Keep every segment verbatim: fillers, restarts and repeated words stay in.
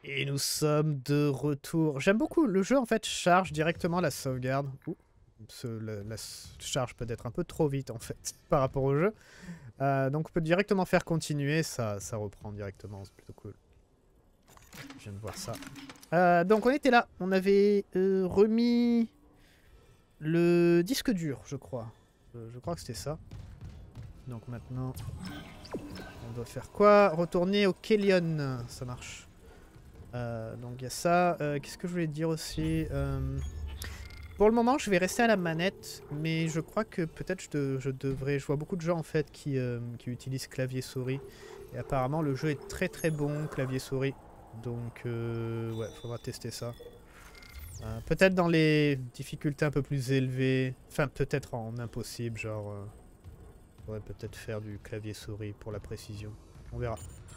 Et nous sommes de retour. J'aime beaucoup, le jeu en fait charge directement la sauvegarde. Ouh, ce, la, la charge peut être un peu trop vite en fait par rapport au jeu. Euh, donc on peut directement faire continuer, ça, ça reprend directement, c'est plutôt cool. Je viens de voir ça. Euh, donc on était là, on avait euh, remis le disque dur, je crois. Euh, je crois que c'était ça. Donc maintenant, on doit faire quoi? Retourner au Kellion, ça marche. Euh, donc il y a ça. Euh, Qu'est-ce que je voulais dire aussi? euh, Pour le moment, je vais rester à la manette, mais je crois que peut-être je, de, je devrais... Je vois beaucoup de gens en fait qui, euh, qui utilisent clavier-souris. Et apparemment, le jeu est très très bon, clavier-souris. Donc, euh, ouais, faudra tester ça. Euh, peut-être dans les difficultés un peu plus élevées. Enfin, peut-être en impossible, genre... Euh, faudrait peut-être faire du clavier-souris pour la précision. On verra.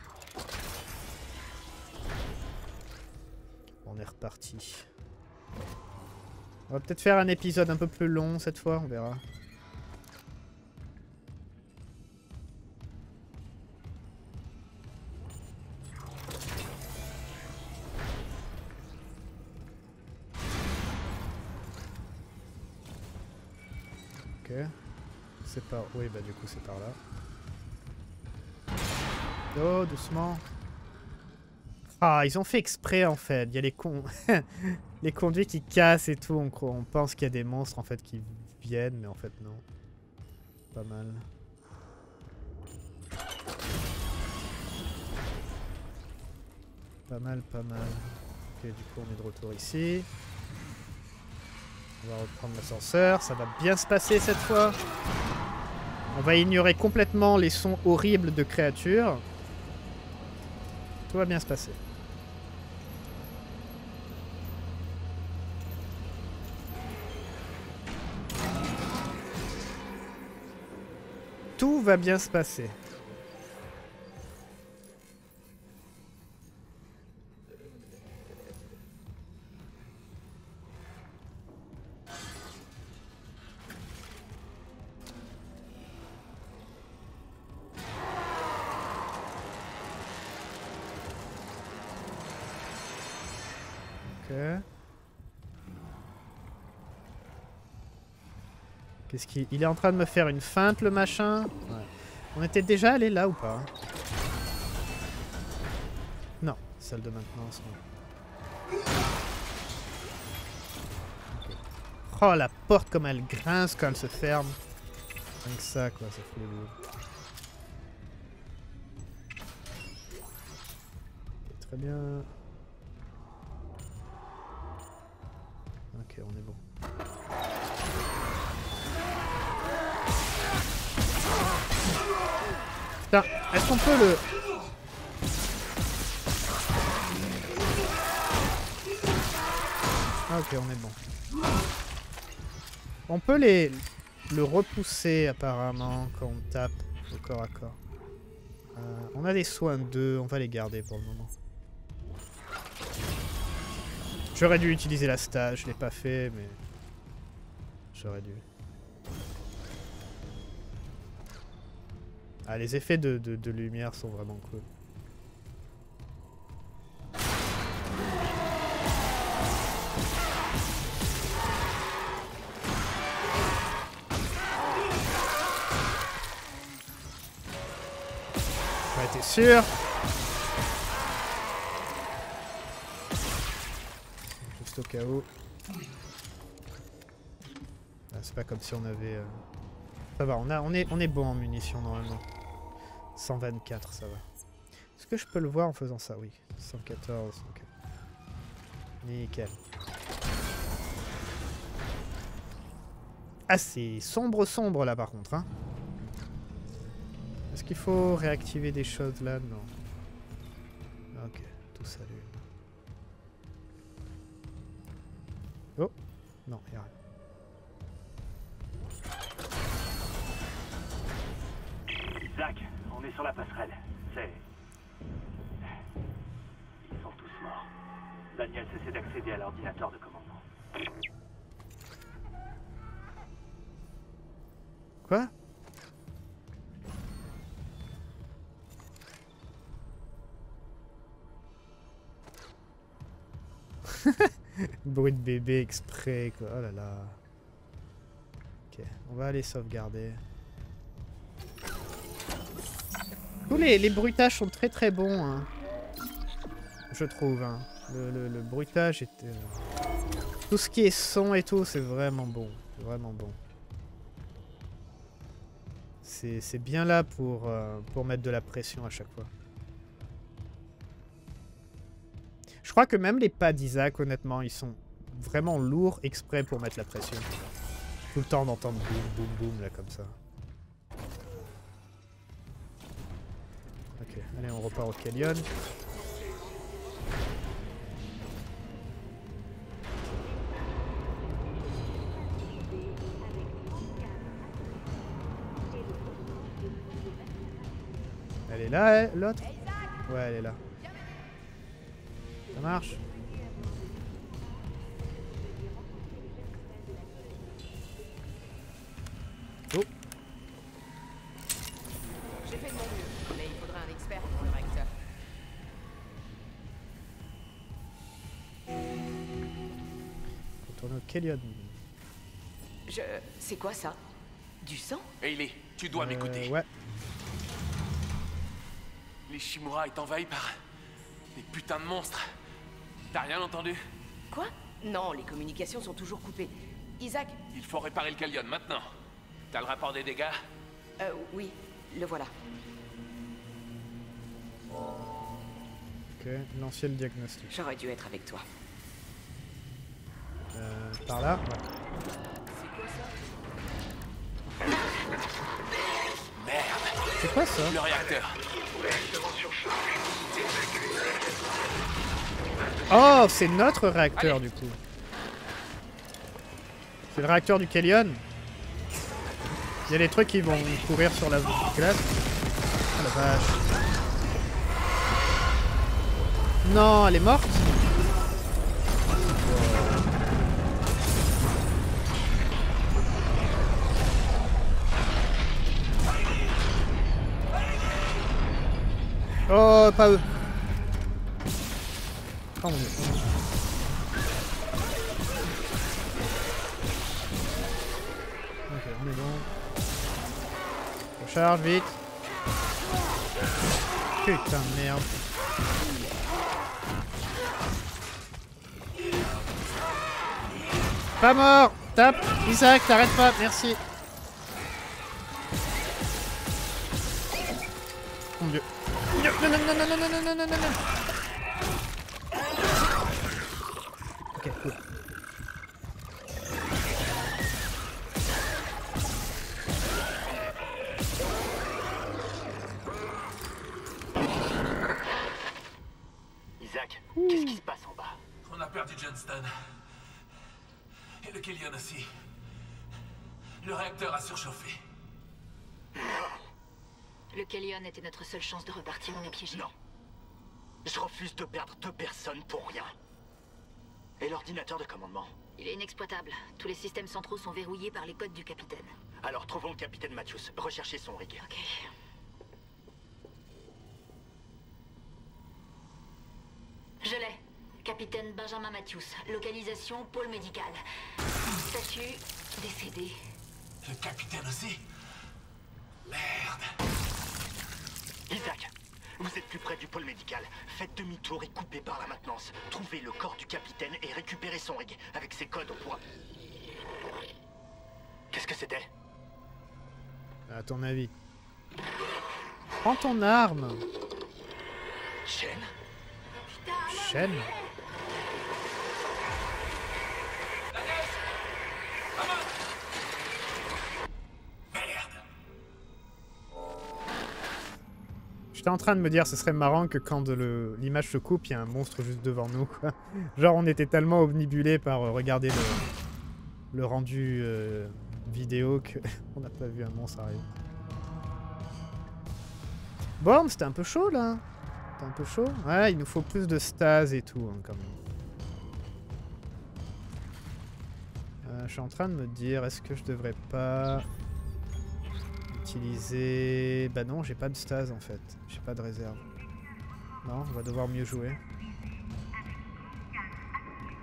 On est reparti. On va peut-être faire un épisode un peu plus long cette fois, on verra. Ok. C'est par... Oui, bah du coup c'est par là. Oh, doucement. Ah, ils ont fait exprès en fait. Il y a les con... les conduits qui cassent et tout. On, croit... on pense qu'il y a des monstres en fait qui viennent, mais en fait non. Pas mal. Pas mal, pas mal. Ok, du coup on est de retour ici. On va reprendre l'ascenseur. Ça va bien se passer cette fois. On va ignorer complètement les sons horribles de créatures. Tout va bien se passer. Tout va bien se passer. Ok. Qu'est-ce qu'il... Il est en train de me faire une feinte, le machin. Ouais. On était déjà allé là ou pas? Non, salle de maintenance, non. Okay. Oh, la porte comme elle grince quand elle se ferme. Rien que ça, quoi, ça fout le boulot. Très bien. Ok, on est bon. Putain, est-ce qu'on peut le... Ah, ok, on est bon. On peut les... le repousser, apparemment, quand on tape au corps à corps. Euh, on a des soins d'eux, on va les garder pour le moment. J'aurais dû utiliser la stage, je l'ai pas fait, mais... J'aurais dû. Ah, les effets de, de, de lumière sont vraiment cool. Ouais, t'es sûr? Juste au cas où. Ah, c'est pas comme si on avait... Euh... Ça va, on, a, on, est, on est bon en munitions normalement. cent vingt-quatre, ça va. Est-ce que je peux le voir en faisant ça? Oui. cent quatorze, ok. Nickel. Ah, c'est sombre sombre là par contre, hein. Est-ce qu'il faut réactiver des choses là? Non. Ok, tout s'allume. Oh! Non, y'a rien. Zach, on est sur la passerelle. C'est... Ils sont tous morts. Daniel essaie d'accéder à l'ordinateur de commandement. Quoi? Bruit de bébé exprès, quoi. Oh là là. Ok, on va aller sauvegarder. Tous les, les bruitages sont très très bons, hein. Je trouve. Hein. Le, le, le bruitage est... Euh... Tout ce qui est son et tout, c'est vraiment bon. C'est vraiment bon. C'est bien là pour, euh, pour mettre de la pression à chaque fois. Je crois que même les pas d'Isaac, honnêtement, ils sont vraiment lourds exprès pour mettre la pression. Tout le temps d'entendre boum, boum, boum, là, comme ça. Ok, allez, on repart au Kellion. Elle est là, l'autre? Ouais, elle est là. Ça marche? Oh! J'ai fait de mon mieux, mais il faudra un expert pour le réacteur. Retourner au Kellion. Je... C'est quoi ça? Du sang? Hayley, tu dois Euh, m'écouter. ouais. L'Ishimura est envahi par des putains de monstres. T'as rien entendu? Quoi? Non, les communications sont toujours coupées. Isaac? Il faut réparer le Kellion maintenant. T'as le rapport des dégâts? Euh, oui, le voilà. Ok, lancer le diagnostic. J'aurais dû être avec toi. Euh, par là? Ouais. Merde! C'est quoi ça? Le réacteur. Oh, c'est notre réacteur du coup. C'est le réacteur du Kellion. Il y a des trucs qui vont courir sur la glace. Oh la vache. Non, elle est morte? Oh, pas eux. Oh mon dieu. Ok, on est bon. Recharge vite. Putain de merde. Pas mort. Tape. Isaac, t'arrêtes pas. Merci. Mon dieu. Non, non, non, non, non, non, non, non, non, non, non. Ok, cool. Isaac, qu'est-ce qui se passe en bas? On a perdu Johnston. Et le Kellion aussi. Le réacteur a surchauffé. Le Kellion était notre seule chance de repartir, on est piégé. Non. Je refuse de perdre deux personnes pour rien. Et l'ordinateur de commandement? Il est inexploitable. Tous les systèmes centraux sont verrouillés par les codes du capitaine. Alors trouvons le capitaine Matthews. Recherchez son rig. Ok. Je l'ai. Capitaine Benjamin Matthews. Localisation, pôle médical. Statut, décédé. Le capitaine aussi? Merde. Isaac, vous êtes plus près du pôle médical. Faites demi-tour et coupez par la maintenance. Trouvez le corps du capitaine et récupérez son rig. Avec ses codes, on pourra... Qu'est-ce que c'était? À ton avis. Prends ton arme. Chaîne? Chaîne. J'étais en train de me dire, ce serait marrant que quand l'image se coupe, il y a un monstre juste devant nous, quoi. Genre, on était tellement omnibulés par euh, regarder le, le rendu euh, vidéo qu'on n'a pas vu un monstre arriver. Bon, c'était un peu chaud, là. C'était un peu chaud. Ouais, il nous faut plus de stase et tout, hein, quand même. Euh, je suis en train de me dire, est-ce que je devrais pas... utiliser... Bah non, j'ai pas de stase en fait. J'ai pas de réserve. Non, on va devoir mieux jouer.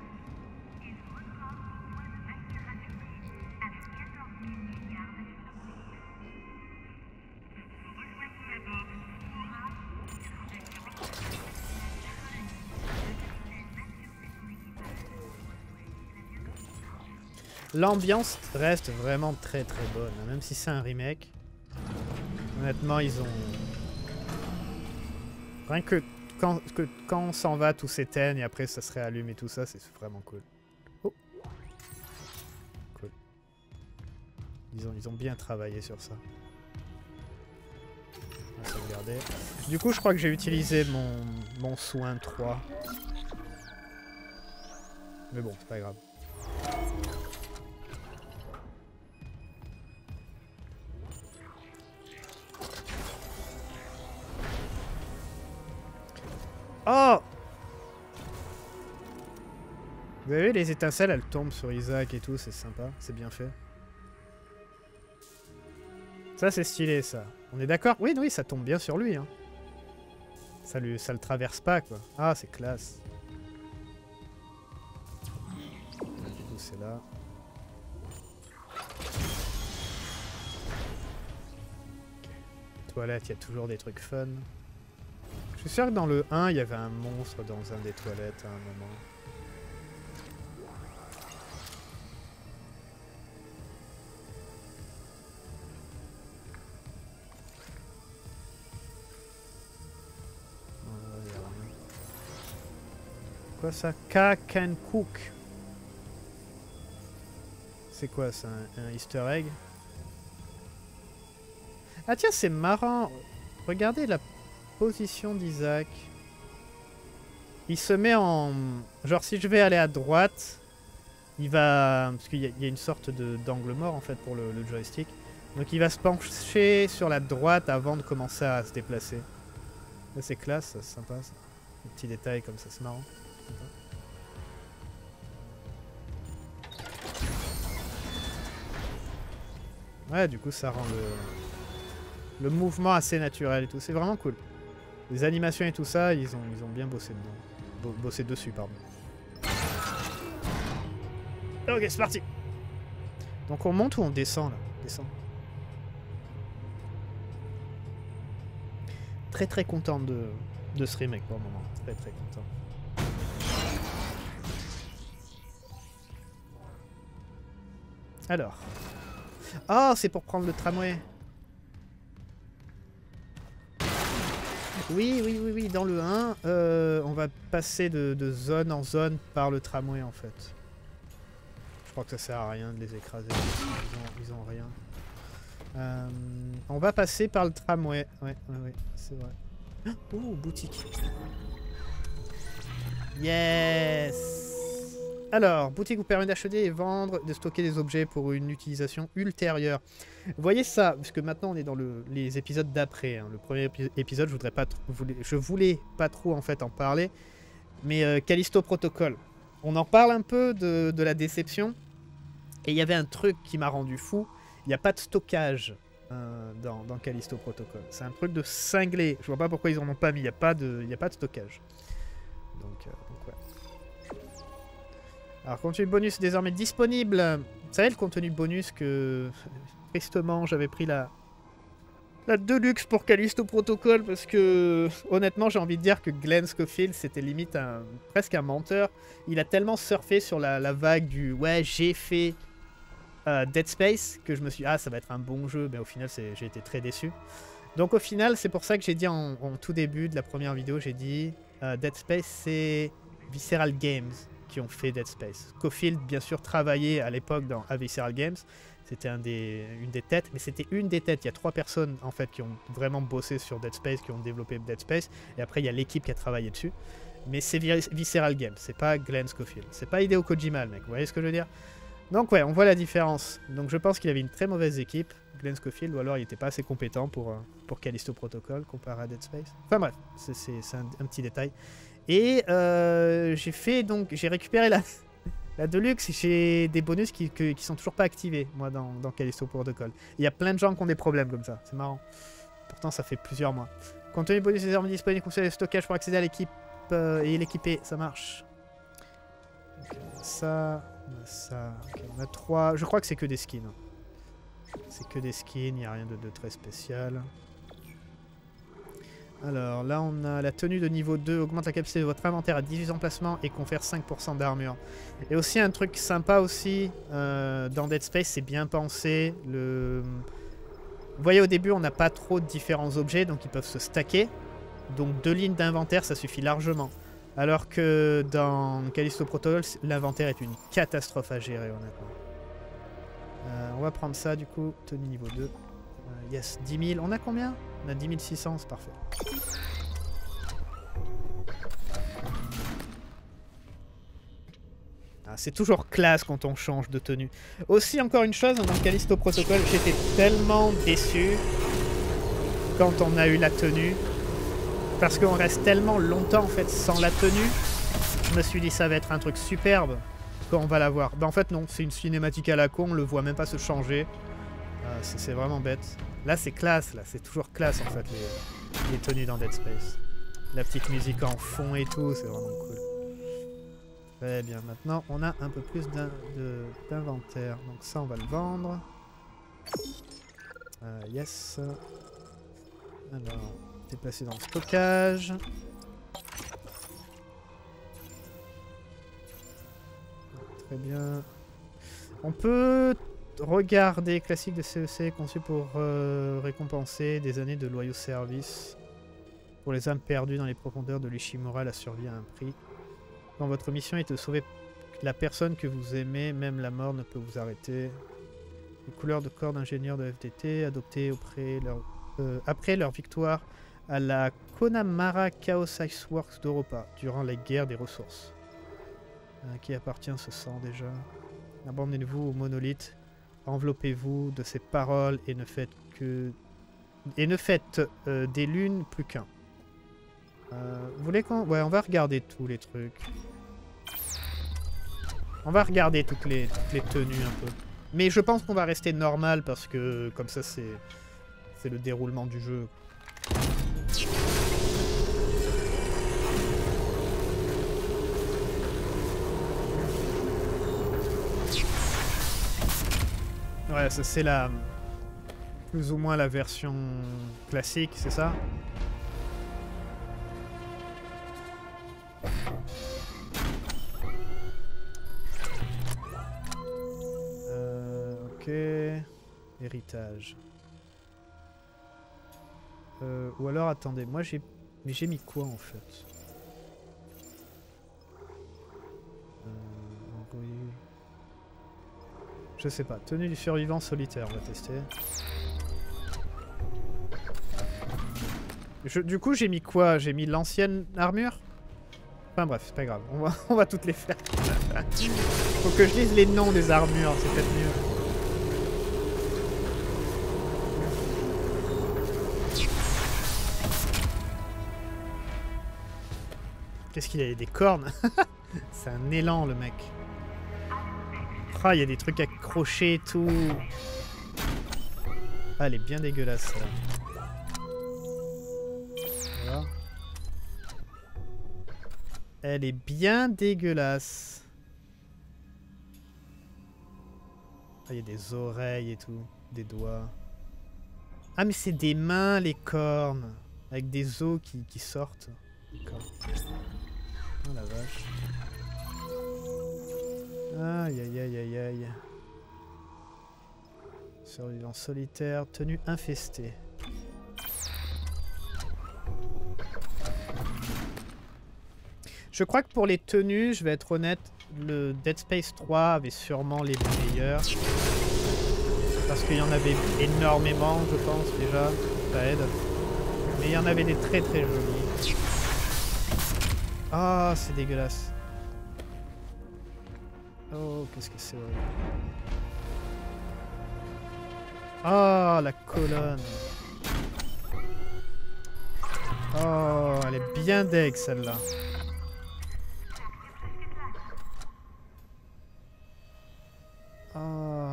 L'ambiance reste vraiment très très bonne, hein, même si c'est un remake. Honnêtement, ils ont... Rien que quand, que, quand on s'en va, tout s'éteigne et après ça se réallume et tout ça, c'est vraiment cool. Oh. Cool. Ils ont, ils ont bien travaillé sur ça. On va sauvegarder. Du coup, je crois que j'ai utilisé mon, mon soin trois. Mais bon, c'est pas grave. Oh! Vous avez vu les étincelles, elles tombent sur Isaac et tout, c'est sympa, c'est bien fait. Ça c'est stylé ça. On est d'accord? Oui, oui, ça tombe bien sur lui. Hein. Ça, lui, ça le traverse pas quoi. Ah, c'est classe. Du coup, c'est là. Okay. Toilette, il y a toujours des trucs fun. Je suis sûr que dans le un, il y avait un monstre dans un des toilettes à un moment. Quoi ça? Kakenkook. C'est quoi ça? Un, un easter egg? Ah tiens, c'est marrant. Regardez la position d'Isaac. Il se met en... Genre si je vais aller à droite, il va... Parce qu'il y, y a une sorte d'angle mort en fait pour le, le joystick. Donc il va se pencher sur la droite avant de commencer à se déplacer. Là c'est classe, c'est sympa ça. Des petits détails comme ça, c'est marrant. Ouais, du coup ça rend le, le mouvement assez naturel et tout. C'est vraiment cool. Les animations et tout ça, ils ont, ils ont bien bossé dedans. Bo bossé dessus, pardon. Ok, c'est parti. Donc on monte ou on descend là? Descend. Très très content de, de ce remake pour le moment. Très très content. Alors. Ah, oh, c'est pour prendre le tramway. Oui, oui, oui, oui, dans le un, euh, on va passer de, de zone en zone par le tramway en fait. Je crois que ça sert à rien de les écraser. Ils ont, ils ont rien. Euh, on va passer par le tramway. Ouais, ouais, ouais, c'est vrai. Oh, boutique. Yes! Alors, boutique vous permet d'acheter et vendre, de stocker des objets pour une utilisation ultérieure. Vous voyez ça, parce que maintenant on est dans le, les épisodes d'après. Hein. Le premier épi épisode, je voudrais pas trop, voulais, je voulais pas trop en fait en parler, mais euh, Callisto Protocol. On en parle un peu de, de la déception, et il y avait un truc qui m'a rendu fou. Il n'y a pas de stockage euh, dans, dans Callisto Protocol. C'est un truc de cinglé. Je vois pas pourquoi ils en ont pas mis. Il n'y a pas de, il n'y a pas de stockage. Donc, euh, donc ouais. Alors, contenu bonus est désormais disponible. Vous savez, le contenu bonus que, tristement, j'avais pris la, la Deluxe pour Callisto Protocol parce que, honnêtement, j'ai envie de dire que Glenn Schofield, c'était limite un, presque un menteur. Il a tellement surfé sur la, la vague du « ouais, j'ai fait euh, Dead Space » que je me suis dit « ah, ça va être un bon jeu », mais au final, j'ai été très déçu. Donc, au final, c'est pour ça que j'ai dit en, en tout début de la première vidéo, j'ai dit euh, « Dead Space, c'est Visceral Games ». Qui ont fait Dead Space. Schofield, bien sûr, travaillait à l'époque dans à Visceral Games. C'était un des, une des têtes, mais c'était une des têtes. Il y a trois personnes, en fait, qui ont vraiment bossé sur Dead Space, qui ont développé Dead Space. Et après, il y a l'équipe qui a travaillé dessus. Mais c'est Visceral Games, c'est pas Glenn Schofield. C'est pas Hideo Kojima, le mec. Vous voyez ce que je veux dire? Donc, ouais, on voit la différence. Donc, je pense qu'il avait une très mauvaise équipe, Glenn Schofield, ou alors il n'était pas assez compétent pour, pour Callisto Protocol comparé à Dead Space. Enfin, bref, c'est un, un petit détail. Et euh, j'ai fait donc, j'ai récupéré la, la Deluxe, j'ai des bonus qui, que, qui sont toujours pas activés, moi, dans, dans Callisto Protocol. Il y a plein de gens qui ont des problèmes comme ça, c'est marrant. Pourtant, ça fait plusieurs mois. Contenu bonus désormais disponible, conseil de stockage pour accéder à l'équipe euh, et l'équiper, ça marche. Okay, ça, ça, okay, on a trois, je crois que c'est que des skins. C'est que des skins, il n'y a rien de, de très spécial. Alors là on a la tenue de niveau deux, augmente la capacité de votre inventaire à dix-huit emplacements et confère cinq pour cent d'armure. Et aussi un truc sympa aussi euh, dans Dead Space, c'est bien pensé. Le... Vous voyez au début on n'a pas trop de différents objets donc ils peuvent se stacker. Donc deux lignes d'inventaire ça suffit largement. Alors que dans Callisto Protocol l'inventaire est une catastrophe à gérer honnêtement. Euh, on va prendre ça du coup, tenue niveau deux. Euh, yes, dix mille, on a combien? On a dix mille six cents, c'est parfait. Ah, c'est toujours classe quand on change de tenue. Aussi, encore une chose, dans Callisto Protocol, j'étais tellement déçu quand on a eu la tenue. Parce qu'on reste tellement longtemps en fait sans la tenue. Je me suis dit ça va être un truc superbe quand on va la voir. Ben en fait non, c'est une cinématique à la con, on le voit même pas se changer. Euh, c'est vraiment bête. Là c'est classe, là c'est toujours classe en fait les, les tenues dans Dead Space. La petite musique en fond et tout, c'est vraiment cool. Très bien, maintenant on a un peu plus d'inventaire. Donc ça on va le vendre. Euh, yes. Alors, déplacer dans le stockage. Très bien. On peut regarder classique de C E C conçu pour euh, récompenser des années de loyaux services. Pour les âmes perdues dans les profondeurs de l'Ishimura, la survie à un prix. Quand votre mission est de sauver la personne que vous aimez, même la mort ne peut vous arrêter. Les couleurs de corps d'ingénieurs de F D T adoptées auprès leur, euh, après leur victoire à la Connemara Chaos Iceworks d'Europa durant les guerres des ressources. À qui appartient ce sang déjà? Abandonnez-vous au monolithe, enveloppez-vous de ces paroles et ne faites que et ne faites euh, des lunes plus qu'un. Euh, vous voulez qu'on... Ouais, on va regarder tous les trucs. On va regarder toutes les, toutes les tenues un peu. Mais je pense qu'on va rester normal parce que comme ça c'est c'est le déroulement du jeu. Ouais, ça c'est la... plus ou moins la version classique, c'est ça? Euh, ok... Héritage. Euh, ou alors, attendez, moi j'ai... Mais j'ai mis quoi en fait? euh, envoyer... Je sais pas. Tenue du survivant solitaire, on va tester. Je, du coup, j'ai mis quoi? J'ai mis l'ancienne armure? Enfin bref, c'est pas grave. On va, on va toutes les faire. Faut que je lise les noms des armures, c'est peut-être mieux. Qu'est-ce qu'il a? Des cornes? C'est un élan, le mec. Ah, il y a des trucs accrochés et tout. Ah, elle est bien dégueulasse, là. Voilà. Elle est bien dégueulasse. Ah, il y a des oreilles et tout. Des doigts. Ah, mais c'est des mains, les cornes. Avec des os qui, qui sortent. D'accord. Oh la vache. Aïe aïe aïe aïe aïe. Survivant solitaire, tenue infestée. Je crois que pour les tenues, je vais être honnête, le Dead Space trois avait sûrement les meilleurs. Parce qu'il y en avait énormément, je pense déjà. Ça aide. Mais il y en avait des très très jolis. Ah, c'est dégueulasse. Oh, qu'est-ce que c'est horrible. Ah, la colonne. Oh, elle est bien deg celle-là. Oh.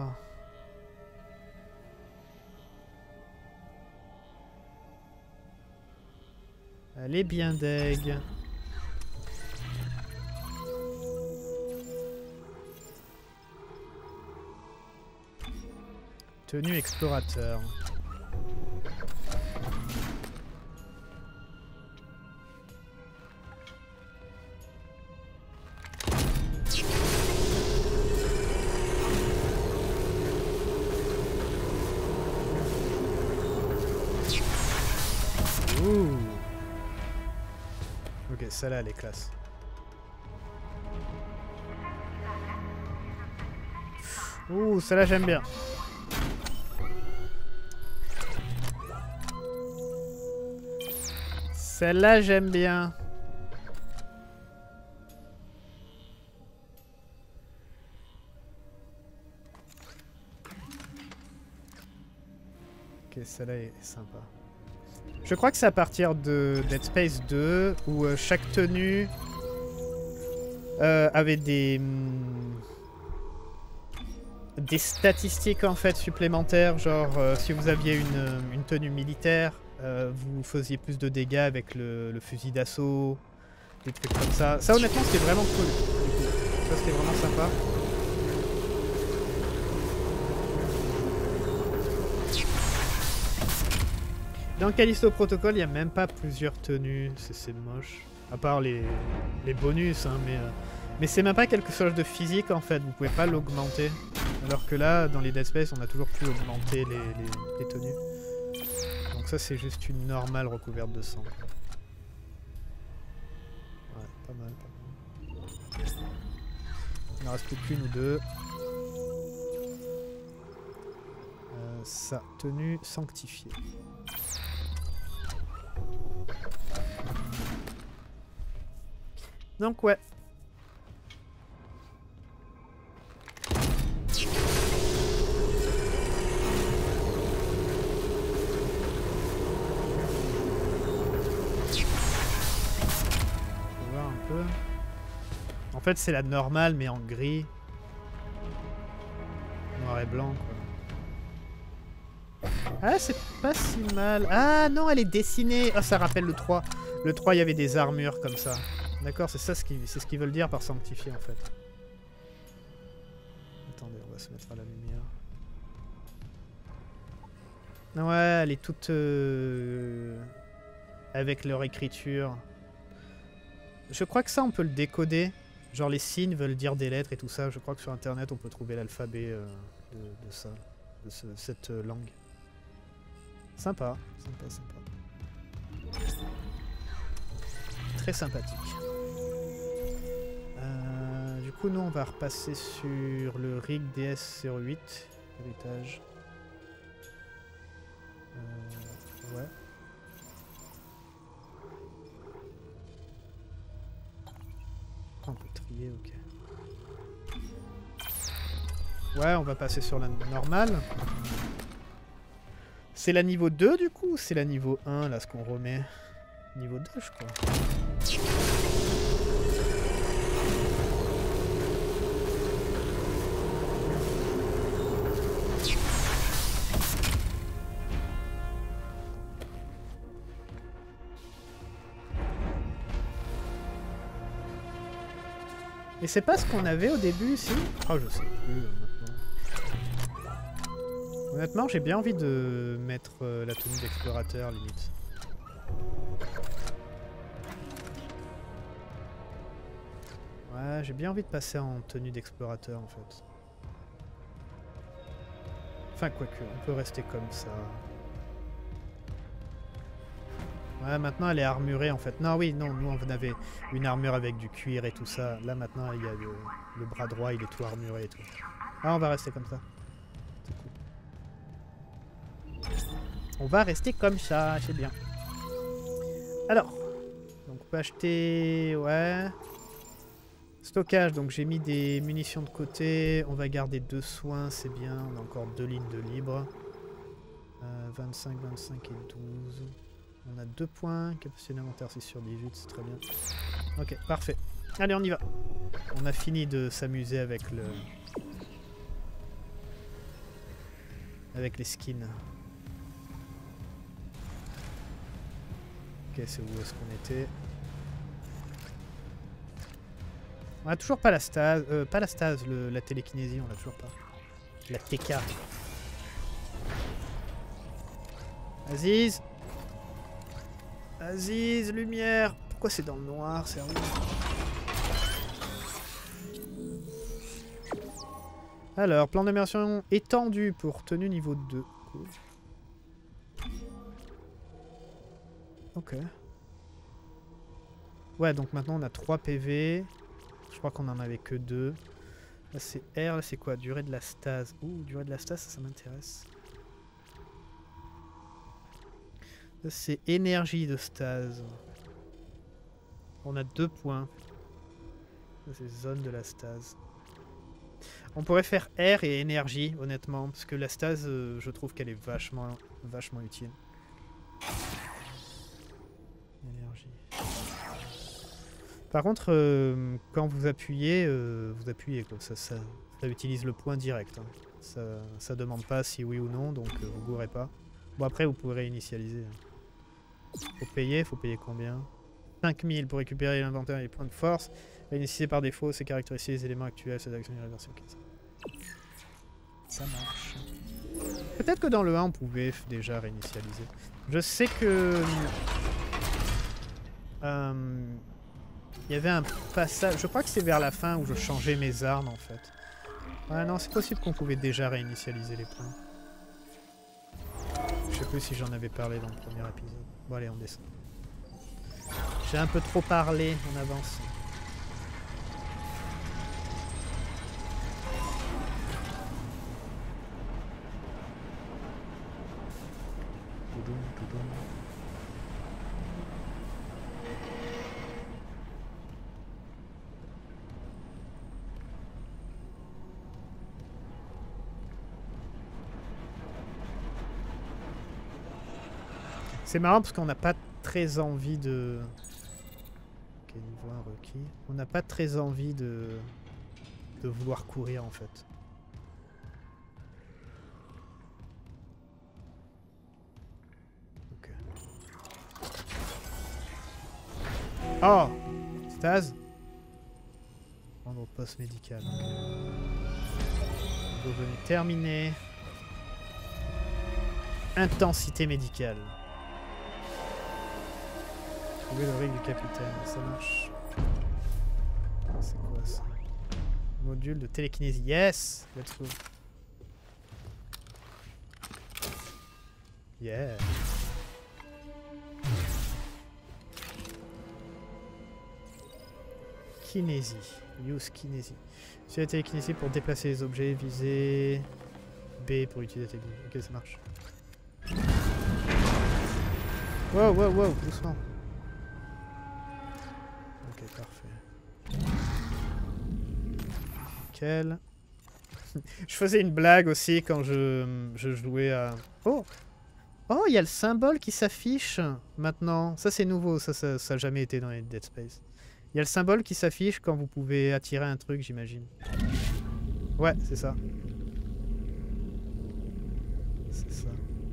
Elle est bien deg. Tenue explorateur. Ok, celle-là, elle est classe. Ouh, celle-là, j'aime bien. Celle-là, j'aime bien. Ok, celle-là est sympa. Je crois que c'est à partir de Dead Space deux où euh, chaque tenue euh, avait des hum, des statistiques en fait supplémentaires, genre euh, si vous aviez une, une tenue militaire, euh, vous faisiez plus de dégâts avec le, le fusil d'assaut, des trucs comme ça. Ça honnêtement c'était vraiment cool. Ça c'était vraiment sympa. Dans Callisto Protocol, il n'y a même pas plusieurs tenues, c'est moche. À part les, les bonus, hein, mais, euh, mais c'est même pas quelque chose de physique en fait, vous pouvez pas l'augmenter. Alors que là, dans les Dead Space, on a toujours pu augmenter les, les, les tenues. Donc ça, c'est juste une normale recouverte de sang. Ouais, pas mal, pas mal. Il n'en reste plus qu'une ou deux. Euh, ça, tenue sanctifiée. Donc ouais. En fait, c'est la normale, mais en gris. Noir et blanc, quoi. Ah, c'est pas si mal. Ah, non, elle est dessinée. Ah, ça rappelle le trois. Le trois, il y avait des armures comme ça. D'accord, c'est ça ce qu'ils ce qu'ils veulent dire par sanctifier, en fait. Attendez, on va se mettre à la lumière. Ouais, elle est toute... Euh, avec leur écriture. Je crois que ça, on peut le décoder. Genre les signes veulent dire des lettres et tout ça. Je crois que sur internet on peut trouver l'alphabet euh, de, de ça, de ce, cette euh, langue. Sympa, sympa, sympa. Très sympathique. Euh, du coup nous on va repasser sur le rig D S zéro huit, héritage. Euh, ouais. On peut trier, ok. Ouais, on va passer sur la normale. C'est la niveau deux du coup ou c'est la niveau un là ce qu'on remet? Niveau deux je crois. Et c'est pas ce qu'on avait au début ici? Oh, je sais plus euh, maintenant. Honnêtement, j'ai bien envie de mettre euh, la tenue d'explorateur limite. Ouais, j'ai bien envie de passer en tenue d'explorateur en fait. Enfin, quoique, on peut rester comme ça. Ouais, maintenant elle est armurée en fait. Non, oui, non, nous on avait une armure avec du cuir et tout ça. Là maintenant il y a le, le bras droit, il est tout armuré et tout. Ah, on va rester comme ça. On va rester comme ça, c'est bien. Alors, donc on peut acheter... Ouais... Stockage, donc j'ai mis des munitions de côté. On va garder deux soins, c'est bien. On a encore deux lignes de libre. Euh, vingt-cinq, vingt-cinq et douze... On a deux points, capacité d'inventaire six sur dix-huit, c'est très bien. Ok, parfait. Allez, on y va. On a fini de s'amuser avec le... avec les skins. Ok, c'est où est-ce qu'on était? On a toujours pas la stase, euh, pas la stase, le, la télékinésie, on l'a toujours pas. La T K. Aziz. Aziz, lumière. Pourquoi c'est dans le noir, sérieux? Alors, plan d'immersion étendu pour tenue niveau deux. Cool. Ok. Ouais, donc maintenant on a trois P V. Je crois qu'on en avait que deux. Là c'est R, là c'est quoi? Durée de la stase. Ouh, durée de la stase, ça, ça m'intéresse. Là c'est énergie de stase. On a deux points. Là c'est zone de la stase. On pourrait faire R et énergie, honnêtement, parce que la stase, euh, je trouve qu'elle est vachement, vachement utile. Énergie. Par contre, euh, quand vous appuyez, euh, vous appuyez comme ça, ça, ça utilise le point direct. Hein. Ça, ça demande pas si oui ou non, donc euh, vous gourrez pas. Bon après, vous pouvez réinitialiser. Faut payer, faut payer combien? cinq mille pour récupérer l'inventaire et les points de force. Réinitialiser par défaut, c'est caractériser les éléments actuels, cette action irréversible. Ça marche. Peut-être que dans le un, on pouvait déjà réinitialiser. Je sais que... Euh, il y avait un passage... Je crois que c'est vers la fin où je changeais mes armes, en fait. Ouais, non, c'est possible qu'on pouvait déjà réinitialiser les points. Je sais plus si j'en avais parlé dans le premier épisode. Bon, allez, on descend. J'ai un peu trop parlé, on avance. C'est marrant parce qu'on n'a pas très envie de... Ok, niveau un requis. On n'a pas très envie de... de vouloir courir en fait. Ok. Oh! Stase? Rendre au poste médical. Okay. Revenu terminé. Intensité médicale. Trouver le rig du capitaine, ça marche. C'est quoi ça? Module de télékinésie. Yes! Let's go. Yeah! Kinésie. Use kinésie. Utiliser la télékinésie pour déplacer les objets, viser B pour utiliser la technique. Ok, ça marche. Wow, wow, wow, doucement. Ok, parfait. Nickel. Je faisais une blague aussi quand je, je jouais à... Oh! Oh, il y a le symbole qui s'affiche maintenant. Ça, c'est nouveau. Ça, ça n'a jamais été dans les Dead Space. Il y a le symbole qui s'affiche quand vous pouvez attirer un truc, j'imagine. Ouais, c'est ça. C'est ça.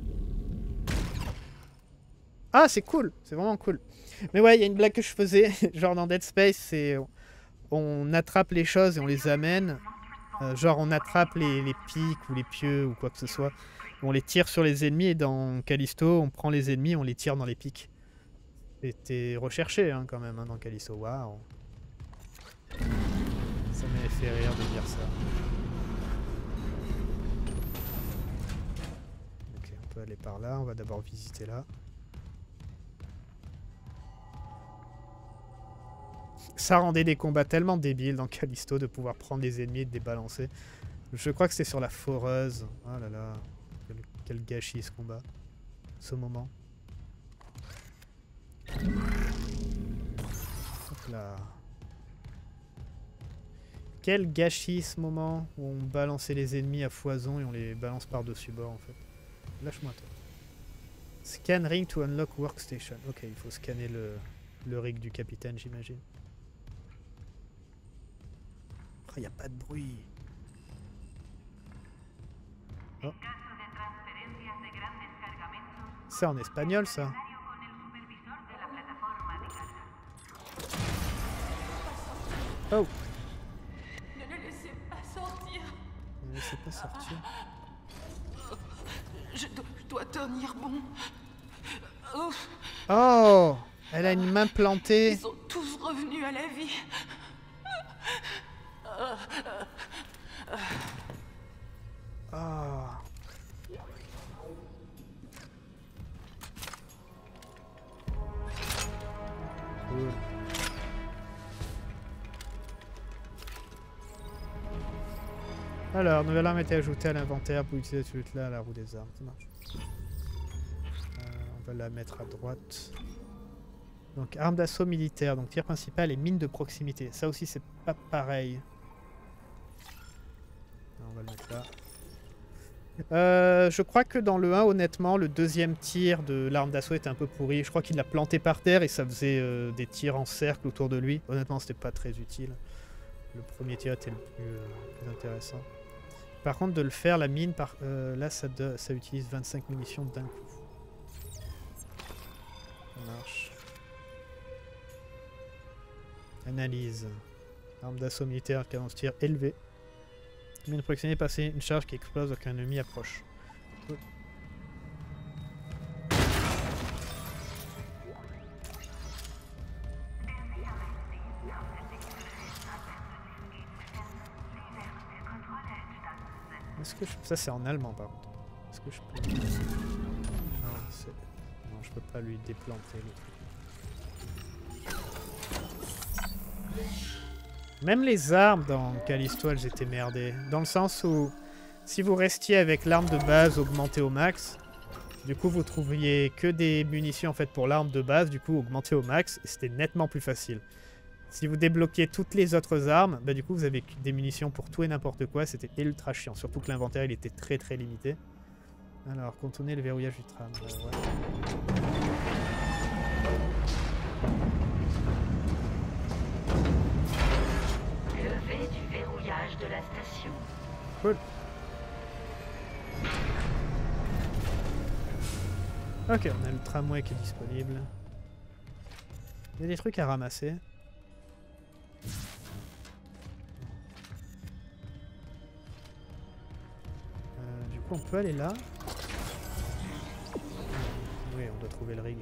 Ah, c'est cool. C'est vraiment cool. Mais ouais, il y a une blague que je faisais. Genre dans Dead Space, c'est... On attrape les choses et on les amène. Euh, genre on attrape les, les pics ou les pieux ou quoi que ce soit. On les tire sur les ennemis et dans Callisto, on prend les ennemis et on les tire dans les pics. C'était recherché hein, quand même hein, dans Callisto. Waouh. Ça m'avait fait rire de dire ça. Ok, on peut aller par là. On va d'abord visiter là. Ça rendait des combats tellement débiles dans Callisto de pouvoir prendre les ennemis et de les balancer. Je crois que c'était sur la foreuse. Oh là là. Quel, quel gâchis ce combat. Ce moment. Hop là. Quel gâchis ce moment où on balançait les ennemis à foison et on les balance par-dessus bord en fait. Lâche-moi toi. Scan ring to unlock workstation. Ok, il faut scanner le, le rig du capitaine j'imagine. Il n'y a pas de bruit. Oh. C'est en espagnol ça. Oh. Ne le laissez pas sortir. Ne le laissez pas sortir. Je, do je dois tenir bon. Oh. Oh. Elle a une main plantée. Ils sont tous revenus à la vie. Oh. Cool. Alors, nouvelle arme a été ajoutée à l'inventaire pour utiliser celui-là à la roue des armes. Ça marche. Euh, on va la mettre à droite. Donc, arme d'assaut militaire. Donc, tir principal et mine de proximité. Ça aussi, c'est pas pareil. On va le mettre là. Euh, je crois que dans le un, honnêtement, le deuxième tir de l'arme d'assaut était un peu pourri. Je crois qu'il l'a planté par terre et ça faisait euh, des tirs en cercle autour de lui. Honnêtement, c'était pas très utile. Le premier tir était le plus, euh, plus intéressant. Par contre, de le faire, la mine, par, euh, là, ça, de, ça utilise vingt-cinq munitions d'un coup. Ça marche. Analyse. Arme d'assaut militaire, cadence tir élevée. Mine de proximité, passer une charge qui explose lorsqu'un ennemi approche. Cool. Est-ce que je... Ça c'est en allemand par contre. Est-ce que je peux... Non, c'est... Non, je peux pas lui déplanter le truc. Même les armes dans Callisto, elles étaient merdées. Dans le sens où, si vous restiez avec l'arme de base augmentée au max, du coup vous trouviez que des munitions en fait pour l'arme de base, du coup augmentée au max, et c'était nettement plus facile. Si vous débloquiez toutes les autres armes, bah du coup vous avez des munitions pour tout et n'importe quoi, c'était ultra chiant. Surtout que l'inventaire il était très très limité. Alors, contourner le verrouillage du tram. Euh, ouais. Levé du verrouillage de la station. Cool. Ok, on a le tramway qui est disponible. Il y a des trucs à ramasser. Euh, du coup, on peut aller là. Oui, on doit trouver le rig.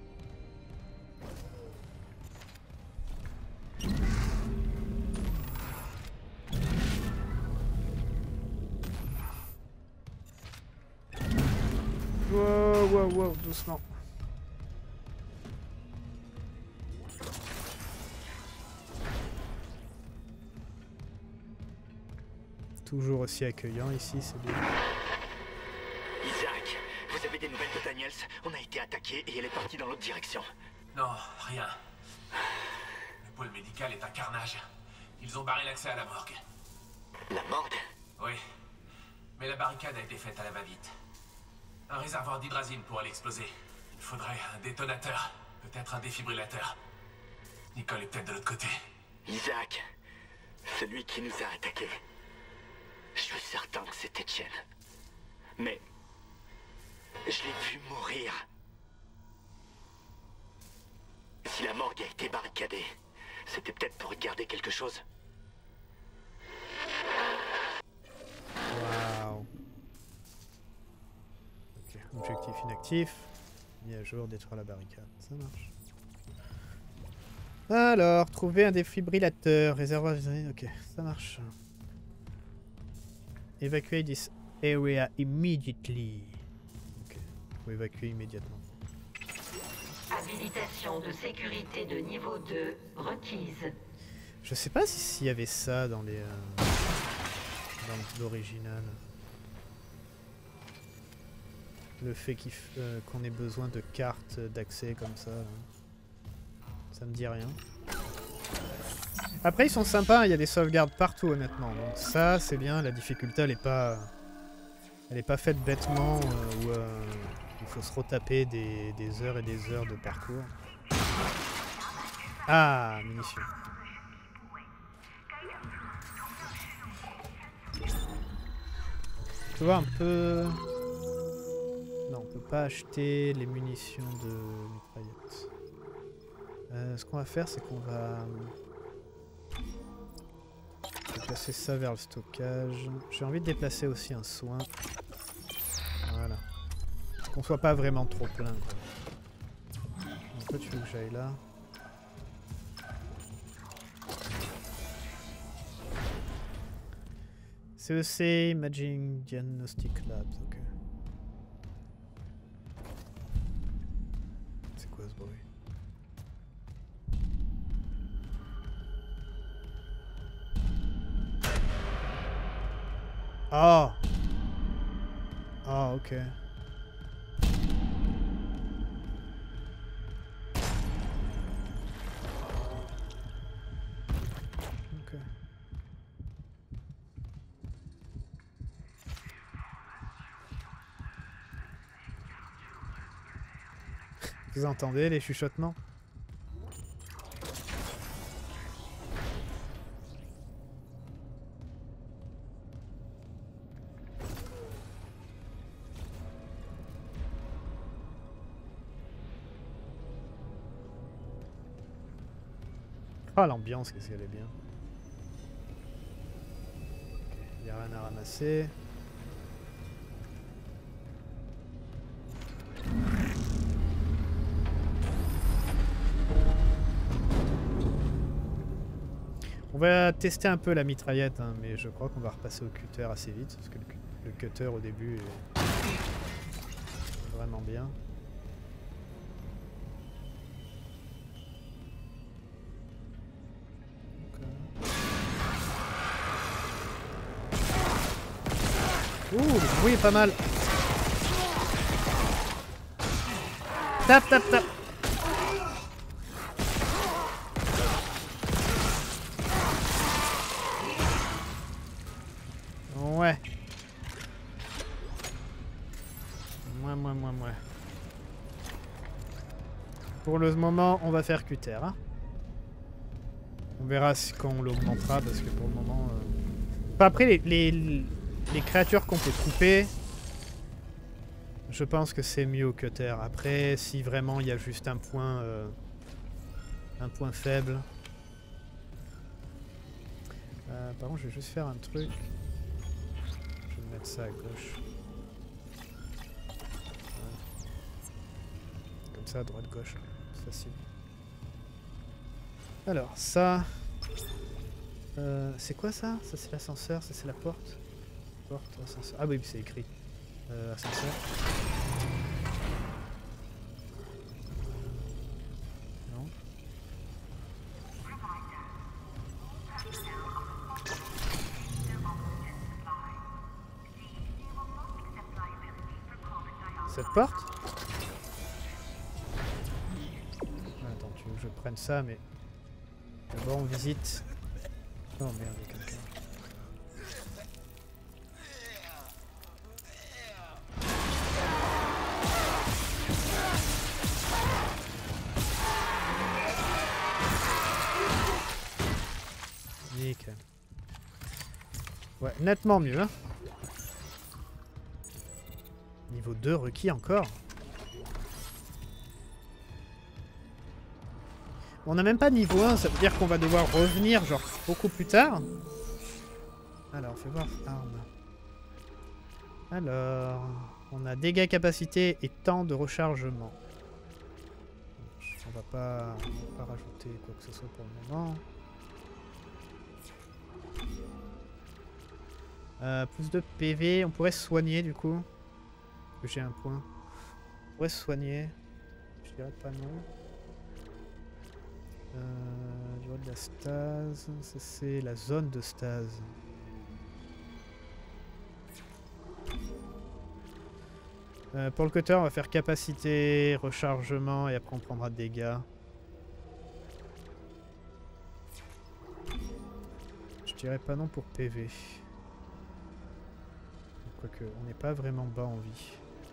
Wow, wow, wow, doucement. Toujours aussi accueillant ici, c'est bien. Isaac, vous avez des nouvelles de Daniels? On a été attaqué et elle est partie dans l'autre direction. Non, rien. Le pôle médical est un carnage. Ils ont barré l'accès à la morgue. La morgue? Oui. Mais la barricade a été faite à la va-vite. Un réservoir d'hydrazine pourrait l'exploser. Il faudrait un détonateur. Peut-être un défibrillateur. Nicole est peut-être de l'autre côté. Isaac, celui qui nous a attaqués. Je suis certain que c'était Etienne. Mais... je l'ai vu mourir. Si la morgue a été barricadée, c'était peut-être pour y garder quelque chose. Waouh. Ok, objectif inactif. Mis à jour, détruire la barricade. Ça marche. Alors, trouver un défibrillateur. Réservoir... Ok, ça marche. Évacuer this area immediately. Ok, faut évacuer immédiatement. Habilitation de sécurité de niveau deux requise. Je sais pas si s'il y avait ça dans les... Euh, dans l'original. Le fait qu'il euh, qu'on ait besoin de cartes d'accès comme ça. Là. Ça me dit rien. Après ils sont sympas, il y a des sauvegardes partout honnêtement. Donc ça c'est bien, la difficulté elle est pas... Elle est pas faite bêtement euh, où euh, il faut se retaper des, des heures et des heures de parcours. Ah, munitions. Tu vois un peu... Non, on peut pas acheter les munitions de mitraillette. Euh, ce qu'on va faire, c'est qu'on va... déplacer ça vers le stockage. J'ai envie de déplacer aussi un soin. Voilà. Qu'on soit pas vraiment trop plein. Quoi. Donc toi, tu veux que j'aille là. C E C, Imaging Diagnostic Labs, ok. C'est quoi ce bruit? Oh. Oh, ok. Ok. Vous entendez les chuchotements? Ah, l'ambiance, qu'est-ce qu'elle est bien. Il n'y a rien à ramasser. On va tester un peu la mitraillette, hein, mais je crois qu'on va repasser au cutter assez vite, parce que le, le cutter au début est vraiment bien. Ouh, le bruit est pas mal. Tap, tap, tap. Ouais. Moi, moi, moi, moi. Pour le moment, on va faire cutter. Hein. On verra si, quand on l'augmentera, parce que pour le moment... Euh... Enfin, après, les... les... Les créatures qu'on peut couper, je pense que c'est mieux au cutter. Après, si vraiment il y a juste un point, euh, un point faible. Euh, par contre, je vais juste faire un truc. Je vais mettre ça à gauche. Ouais. Comme ça, à droite, gauche, c'est facile. Alors, ça, euh, c'est quoi ça? Ça c'est l'ascenseur, ça c'est la porte. Porte, ascenseur. Ah oui, c'est écrit. Euh, ascenseur. Non. Cette porte? Attends, tu veux que je prenne ça, mais... D'abord on visite... Oh merde, il y a quelqu'un. Nickel. Ouais, nettement mieux, hein. Niveau deux requis encore. On n'a même pas niveau un, ça veut dire qu'on va devoir revenir genre beaucoup plus tard. Alors, fais voir arme. Alors, on a dégâts capacité et temps de rechargement. On va pas, on va pas rajouter quoi que ce soit pour le moment. Euh, plus de P V, on pourrait se soigner du coup. J'ai un point. On pourrait se soigner. Je dirais pas non. Euh, du haut de la stase, ça c'est la zone de stase. Euh, pour le cutter, on va faire capacité, rechargement et après on prendra dégâts. Je dirais pas non pour P V. Quoique, on n'est pas vraiment bas en vie.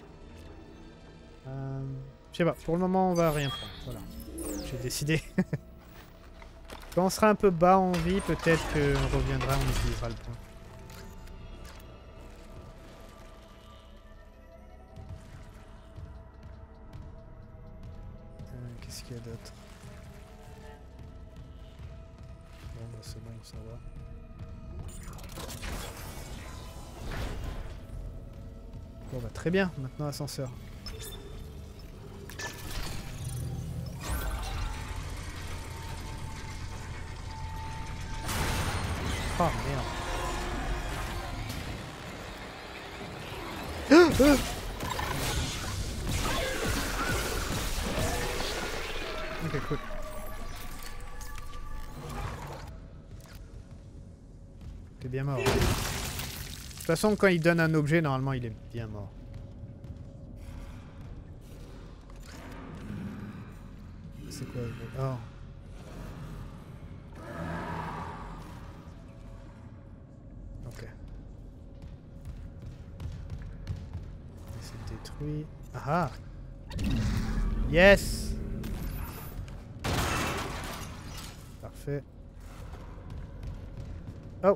Euh, je sais pas, pour le moment on va rien prendre. Voilà, j'ai décidé. Quand on sera un peu bas en vie, peut-être qu'on reviendra, on utilisera le point. Euh, Qu'est-ce qu'il y a d'autre? Bon, bah c'est bon, ça va. Bon bah très bien, maintenant ascenseur. Oh merde. Ah, ah. Ok, cool. T'es bien mort. toute façon, quand il donne un objet, normalement, il est bien mort. C'est quoi? Oh. Ok. C'est détruit. Ah ah. Yes. Parfait. Oh.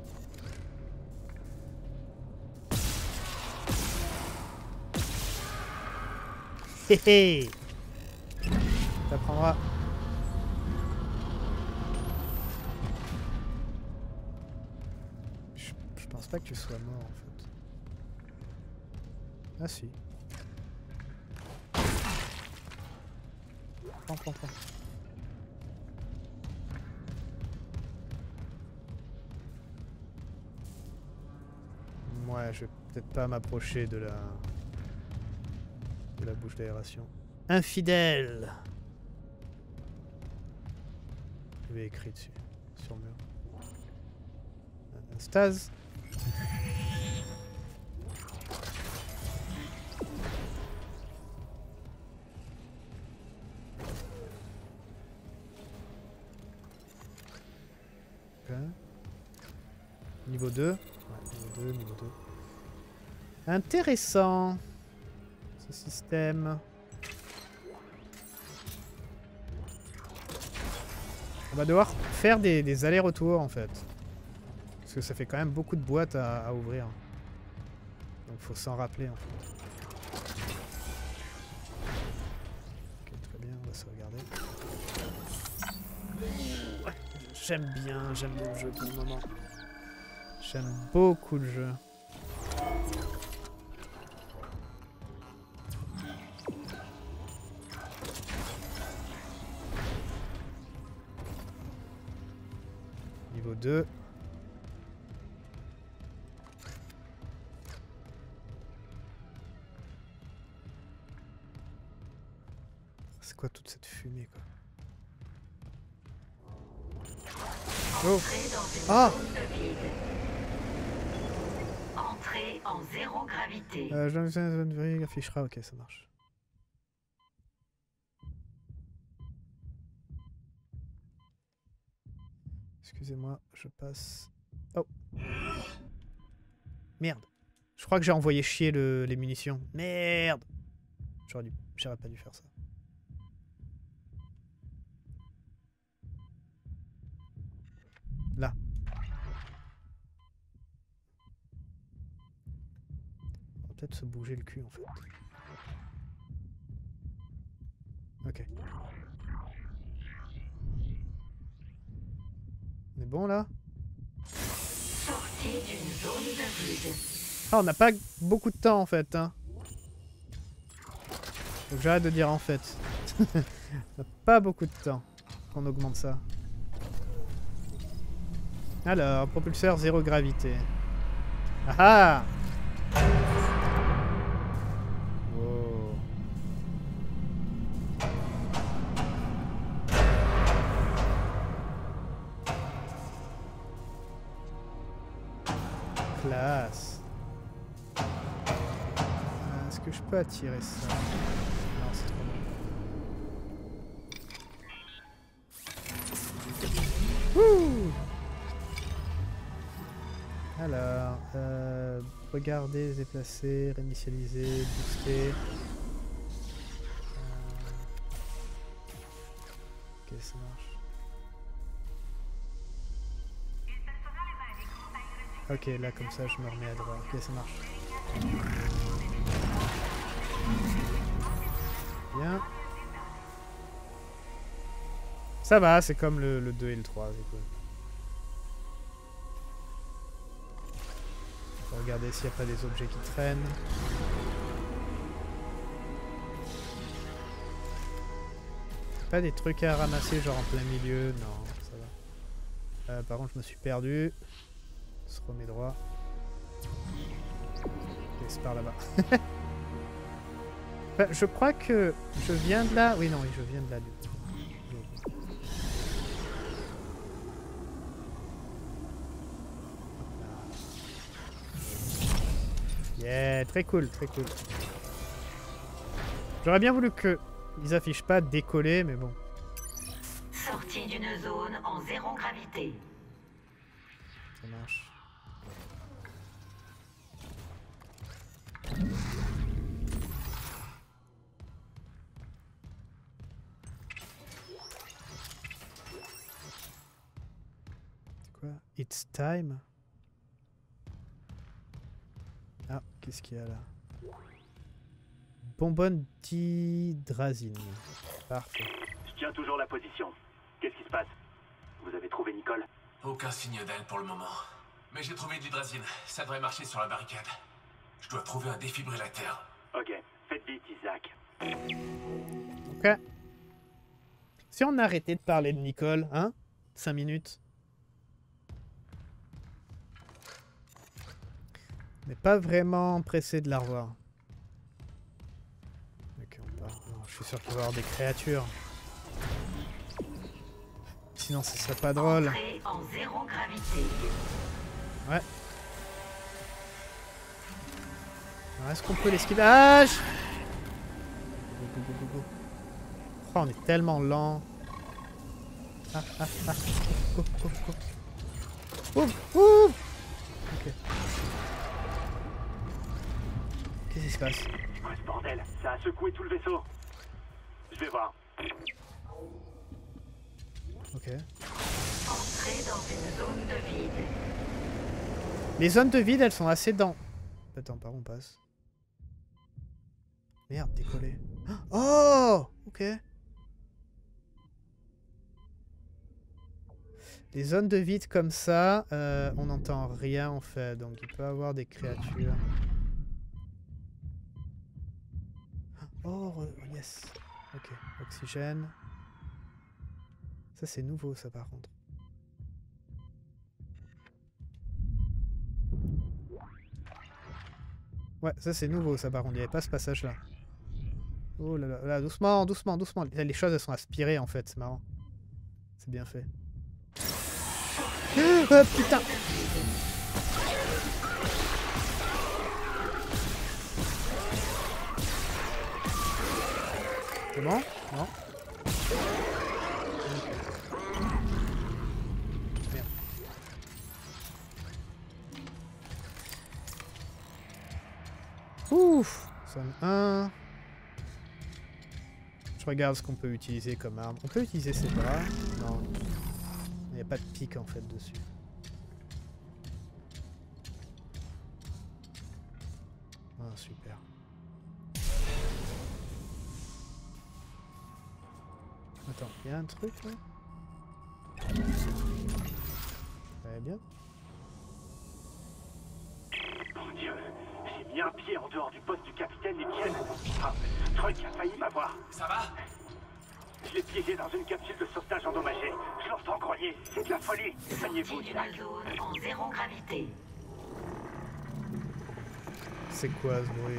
Hé hé. T'apprendras. Je, je pense pas que tu sois mort en fait. Ah si. Prends, prends, prends. Ouais, je vais peut-être pas m'approcher de la... de la bouche d'aération. Infidèle. Je vais écrire dessus, sur le mur. Un stase. Okay. Niveau deux. Ouais, niveau deux, niveau deux. Intéressant. Ce système. On va devoir faire des, des allers-retours en fait. Parce que ça fait quand même beaucoup de boîtes à, à ouvrir. Donc faut s'en rappeler en fait. Ok, très bien, on va se regarder. J'aime bien, j'aime bien le jeu pour le moment. J'aime beaucoup le jeu. Niveau deux. C'est quoi toute cette fumée quoi? Oh. Ah. Entrée en zéro gravité. Euh, je zone affichera, ok ça marche. Excusez-moi, je passe. Oh. Merde. Je crois que j'ai envoyé chier le, les munitions. Merde. J'aurais dû, j'aurais pas dû faire ça. Là. On va peut-être se bouger le cul en fait. Ok. On est bon là? Sortie d'une zone de vide. Ah, on n'a pas beaucoup de temps en fait. Hein. Donc j'arrête de dire en fait. On n'a pas beaucoup de temps qu'on augmente ça. Alors, propulseur zéro gravité. Ah ah! Wow. Classe. Euh, Est-ce que je peux attirer ça? Non, c'est trop bon. Wouh! Alors, euh, regarder, déplacer, réinitialiser, booster. Euh... Ok, ça marche. Ok, là comme ça je me remets à droite. Ok, ça marche. Bien. Ça va, c'est comme le, le deux et le trois, c'est cool. On va regarder s'il n'y a pas des objets qui traînent. Pas des trucs à ramasser genre en plein milieu, non, ça va. Euh, par contre je me suis perdu. On se remet droit. Ok, c'est par là-bas. Enfin, je crois que je viens de là. Oui, non, oui, je viens de là. Du coup. Yeah, très cool, très cool. J'aurais bien voulu que ils affichent pas décoller, mais bon. Sortie d'une zone en zéro gravité. Ça marche. C'est quoi? It's time? Ah, qu'est-ce qu'il y a là? Bonbonne d'hydrazine. Parfait. Je tiens toujours la position. Qu'est-ce qui se passe? Vous avez trouvé Nicole? Aucun signe d'elle pour le moment. Mais j'ai trouvé de l'hydrazine. Ça devrait marcher sur la barricade. Je dois trouver un défibrillateur. Ok, faites vite, Isaac. Ok. Si on arrêtait de parler de Nicole, hein? cinq minutes. Mais pas vraiment pressé de la revoir. Ok, on part. Non, je suis sûr qu'il va y avoir des créatures. Sinon, ce serait pas drôle. Entrée en zéro gravité. Ouais. Alors, est-ce qu'on peut l'esquiver? Ah, je... Go, go, go, go, go. Oh, on est tellement lent. Ah, ah, ah. Go, go, go. Ouf, ouf. Ok. Qu'est-ce qui se passe? C'est quoi ce bordel? Ça a secoué tout le vaisseau. Je vais voir. Ok. Entrée dans une zone de vide. Les zones de vide, elles sont assez dans... Attends, par où on passe? Merde, décoller. Oh! Ok. Les zones de vide comme ça, euh, on n'entend rien en fait, donc il peut y avoir des créatures. Oh, yes. Ok, oxygène. Ça c'est nouveau ça par contre. Ouais, ça c'est nouveau ça par contre, il n'y avait pas ce passage là. Oh là là, là, doucement, doucement, doucement. Les choses elles sont aspirées en fait, c'est marrant. C'est bien fait. Oh putain! C'est bon? Non? Merde. Ouf! Zone un. Je regarde ce qu'on peut utiliser comme arme. On peut utiliser ses bras? Non. Il n'y a pas de pic en fait dessus. Ah super. Attends, il y a un truc là? Très bien. Mon Dieu, j'ai mis un pied en dehors du poste du capitaine Etienne. Ah, ce truc a failli m'avoir. Ça va? Je l'ai piégé dans une capsule de sauvetage endommagée. Je l'entends grogner. C'est de la folie. Soignez-vous, Sortie Isaac. d'une zone en zéro gravité. C'est quoi ce bruit?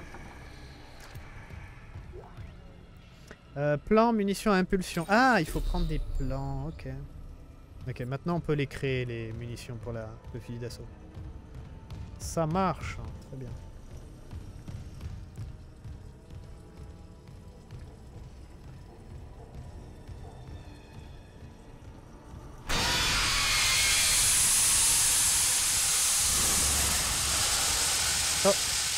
euh, Plan, munitions à impulsion. Ah, il faut prendre des plans. Ok. Ok, maintenant on peut les créer, les munitions pour la, le fusil d'assaut. Ça marche. Très bien. Oh.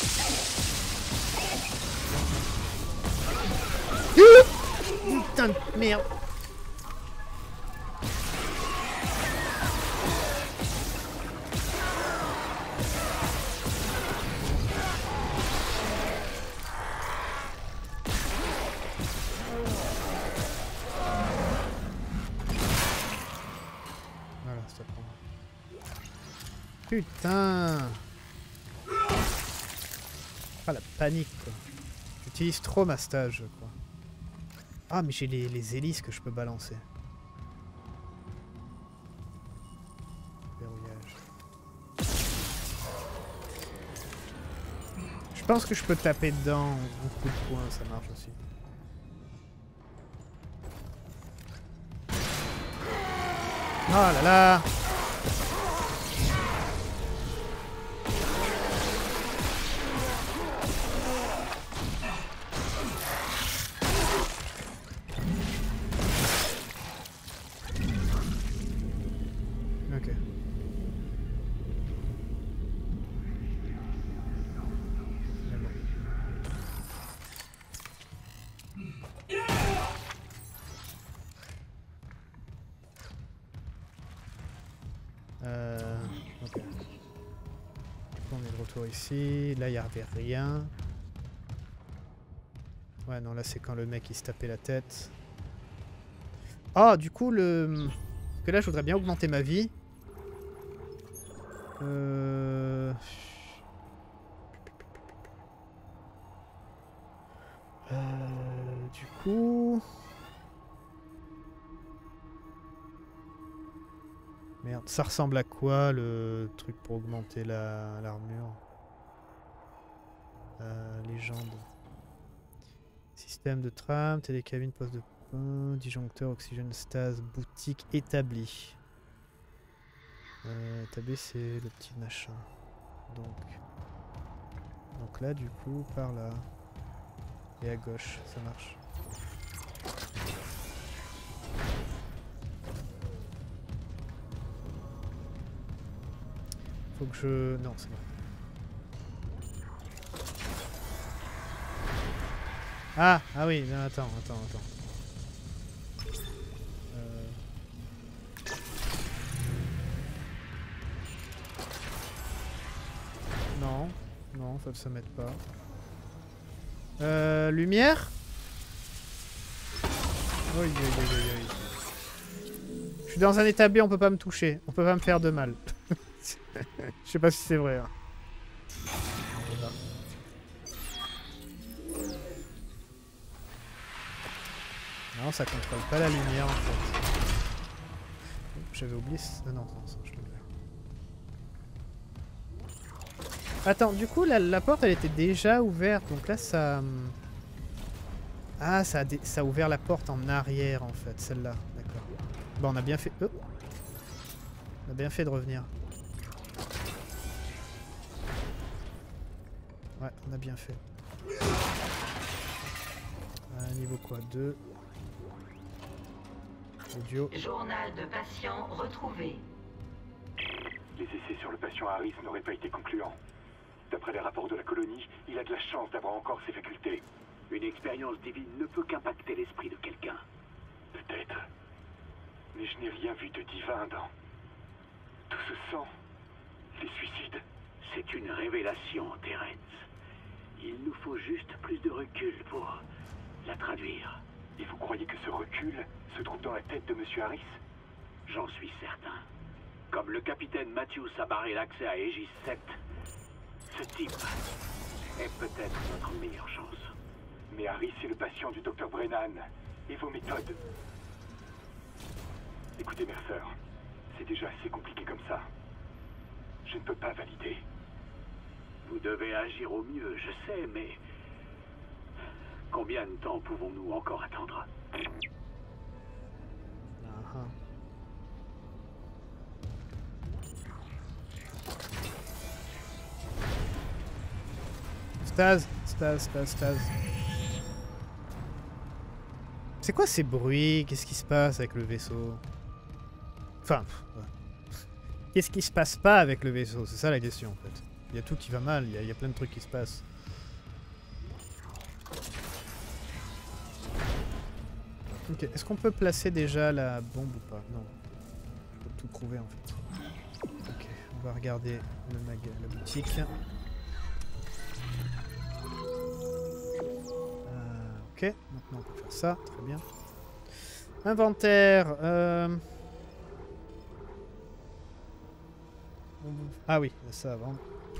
Putain de merde. Voilà, ça prend. Putain. Ah la panique quoi. J'utilise trop ma stage je crois. Ah mais j'ai les, les hélices que je peux balancer. Verrouillage. Je pense que je peux taper dedans en coup de poing, ça marche aussi. Oh là là. Euh, ok. On est de retour ici. Là, il n'y avait rien. Ouais, non, là, c'est quand le mec il se tapait la tête. Ah, du coup, le... Parce que là, je voudrais bien augmenter ma vie. Euh... Euh... Du coup... Merde, ça ressemble à quoi le truc pour augmenter la l'armure? euh, Légende. Système de tram, télécabine, poste de pain, disjoncteur, oxygène, stase, boutique établie. Euh, établi, c'est le petit machin. Donc, donc là, du coup, par là. Et à gauche, ça marche. Faut que je... Non, c'est bon. Ah, ah oui, non, attends, attends, attends. Euh... Non, non, faut que ça m'aide pas. Euh, lumière? Oui, oui, oui, oui, oui. Je suis dans un établi, on peut pas me toucher. On peut pas me faire de mal. Je sais pas si c'est vrai. Hein. Non, ça contrôle pas la lumière en fait. J'avais oublié... Ah non, non, ça, je l'ai. Attends, du coup, la, la porte, elle était déjà ouverte. Donc là, ça... Ah, ça a, dé... ça a ouvert la porte en arrière, en fait, celle-là. D'accord. Bon, on a bien fait... Oh. On a bien fait de revenir. Ouais, on a bien fait. Euh, niveau quoi? deux. Audio. Journal de patient retrouvé. Les essais sur le patient Harris n'auraient pas été concluants. D'après les rapports de la colonie, il a de la chance d'avoir encore ses facultés. Une expérience divine ne peut qu'impacter l'esprit de quelqu'un. Peut-être. Mais je n'ai rien vu de divin dans tout ce sang. Les suicides. C'est une révélation, Terrence. Il nous faut juste plus de recul pour la traduire. Et vous croyez que ce recul se trouve dans la tête de Monsieur Harris? J'en suis certain. Comme le capitaine Matthews a barré l'accès à Aegis sept, ce type est peut-être notre meilleure chance. Mais Harris est le patient du docteur Brennan. Et vos méthodes... Écoutez, Mercer, c'est déjà assez compliqué comme ça. Je ne peux pas valider. Vous devez agir au mieux, je sais, mais... Combien de temps pouvons-nous encore attendre? Uh-huh. Stase, stase, stase, stase. C'est quoi ces bruits? Qu'est-ce qui se passe avec le vaisseau? Enfin, ouais. Qu'est-ce qui se passe pas avec le vaisseau? C'est ça la question en fait. Il y a tout qui va mal, il y a, il y a plein de trucs qui se passent. Ok, est-ce qu'on peut placer déjà la bombe ou pas? Non. Je peux tout trouver en fait. Ok, on va regarder le mag la boutique. Euh, ok, maintenant on peut faire ça, très bien. Inventaire. Euh... Ah oui, ça avant.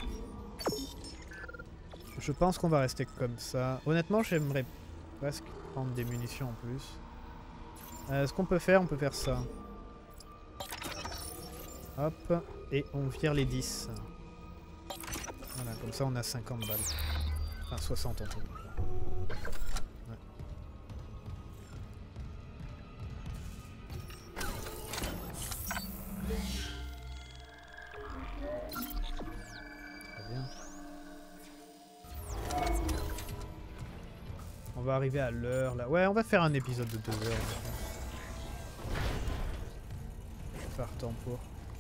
Je pense qu'on va rester comme ça. Honnêtement, j'aimerais presque prendre des munitions en plus. Euh, ce qu'on peut faire, on peut faire ça. Hop, et on vire les dix. Voilà, comme ça on a cinquante balles. Enfin, soixante en tout. Ouais. Très bien. On va arriver à l'heure là. Ouais, on va faire un épisode de deux heures. Je suis partant pour.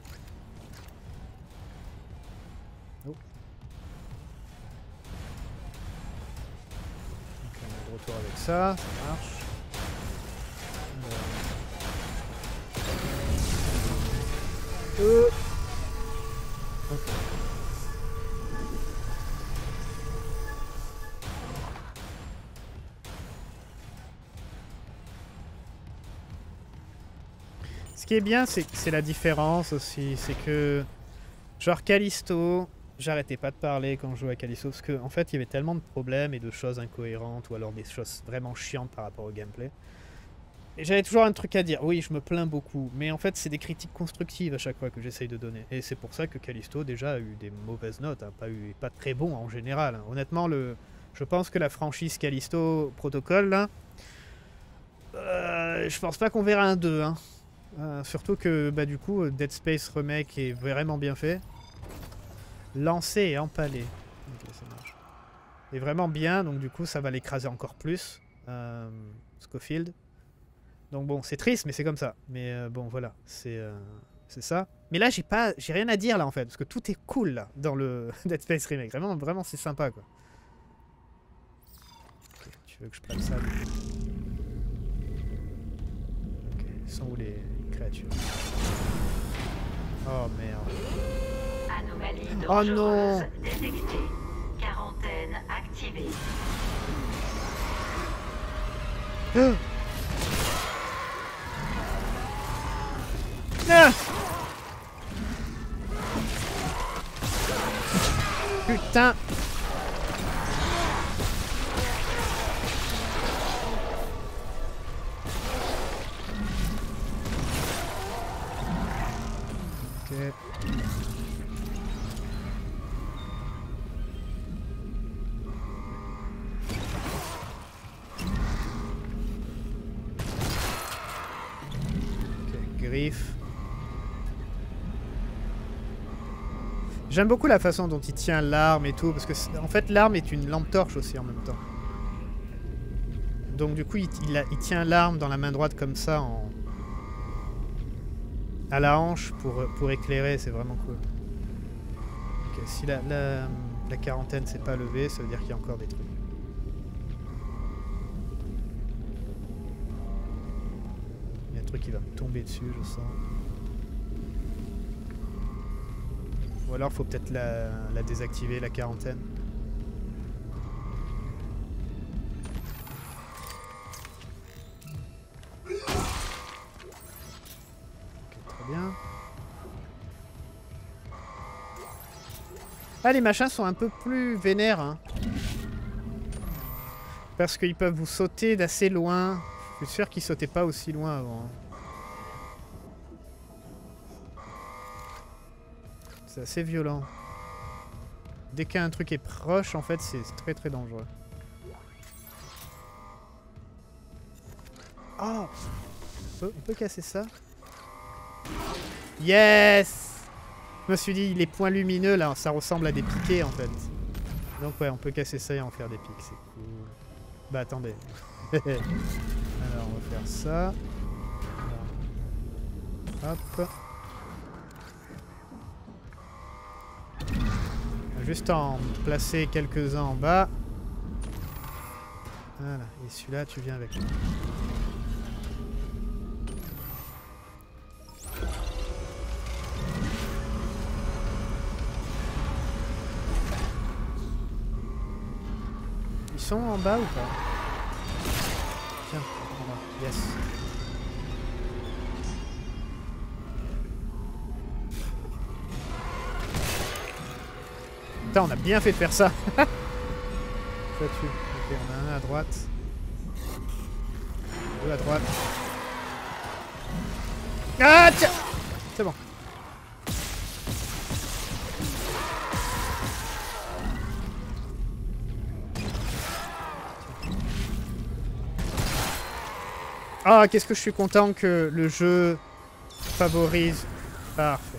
Oh. Ok, on est de retour avec ça, ça marche. Alors... Euh... Ce qui est bien, c'est c'est la différence aussi. C'est que, genre Callisto, j'arrêtais pas de parler quand je jouais à Callisto parce qu'en en fait, il y avait tellement de problèmes et de choses incohérentes ou alors des choses vraiment chiantes par rapport au gameplay. Et j'avais toujours un truc à dire. Oui, je me plains beaucoup, mais en fait, c'est des critiques constructives à chaque fois que j'essaye de donner. Et c'est pour ça que Callisto déjà a eu des mauvaises notes, hein, pas eu, pas très bon en général. Hein. Honnêtement, le, je pense que la franchise Callisto Protocol, là, euh, je pense pas qu'on verra un deux. Hein. Euh, surtout que, bah, du coup, Dead Space Remake est vraiment bien fait. Lancé et empalé. Ok, ça marche. Et vraiment bien, donc du coup, ça va l'écraser encore plus. Euh, Scofield. Donc bon, c'est triste, mais c'est comme ça. Mais euh, bon, voilà, c'est euh, c'est ça. Mais là, j'ai pas, j'ai rien à dire là en fait, parce que tout est cool là dans le Dead Space Remake. Vraiment, vraiment, c'est sympa quoi. Okay, tu veux que je prenne ça? Ok, ils sont où les créatures? Oh merde. Anomalie Oh non. détectée. Quarantaine activée. Ah. Ah. Putain. Ok. Ok, griffe. J'aime beaucoup la façon dont il tient l'arme et tout, parce que en fait l'arme est une lampe torche aussi en même temps. Donc du coup il, il, a, il tient l'arme dans la main droite comme ça, en, à la hanche pour, pour éclairer, c'est vraiment cool. Ok, si la, la, la quarantaine s'est pas levée, ça veut dire qu'il y a encore des trucs. Il y a un truc qui va me tomber dessus, je sens. Ou alors faut peut-être la, la désactiver, la quarantaine. Ok, très bien. Ah, les machins sont un peu plus vénères. Hein. Parce qu'ils peuvent vous sauter d'assez loin. Je suis sûr qu'ils sautaient pas aussi loin avant. C'est assez violent. Dès qu'un truc est proche, en fait, c'est très très dangereux. Oh! On peut, on peut casser ça? Yes! Je me suis dit, les points lumineux, là, ça ressemble à des piquets, en fait. Donc ouais, on peut casser ça et en faire des pics, c'est cool. Bah attendez. Alors, on va faire ça. Alors, hop. Juste en placer quelques-uns en bas. Voilà, et celui-là, tu viens avec moi. Ils sont en bas ou pas? Tiens, en bas. Yes. Putain, on a bien fait de faire ça. Ça tue. Ok, on a un à droite. Deux à droite. Ah, tiens! C'est bon. Ah, qu'est-ce que je suis content que le jeu favorise. Parfait.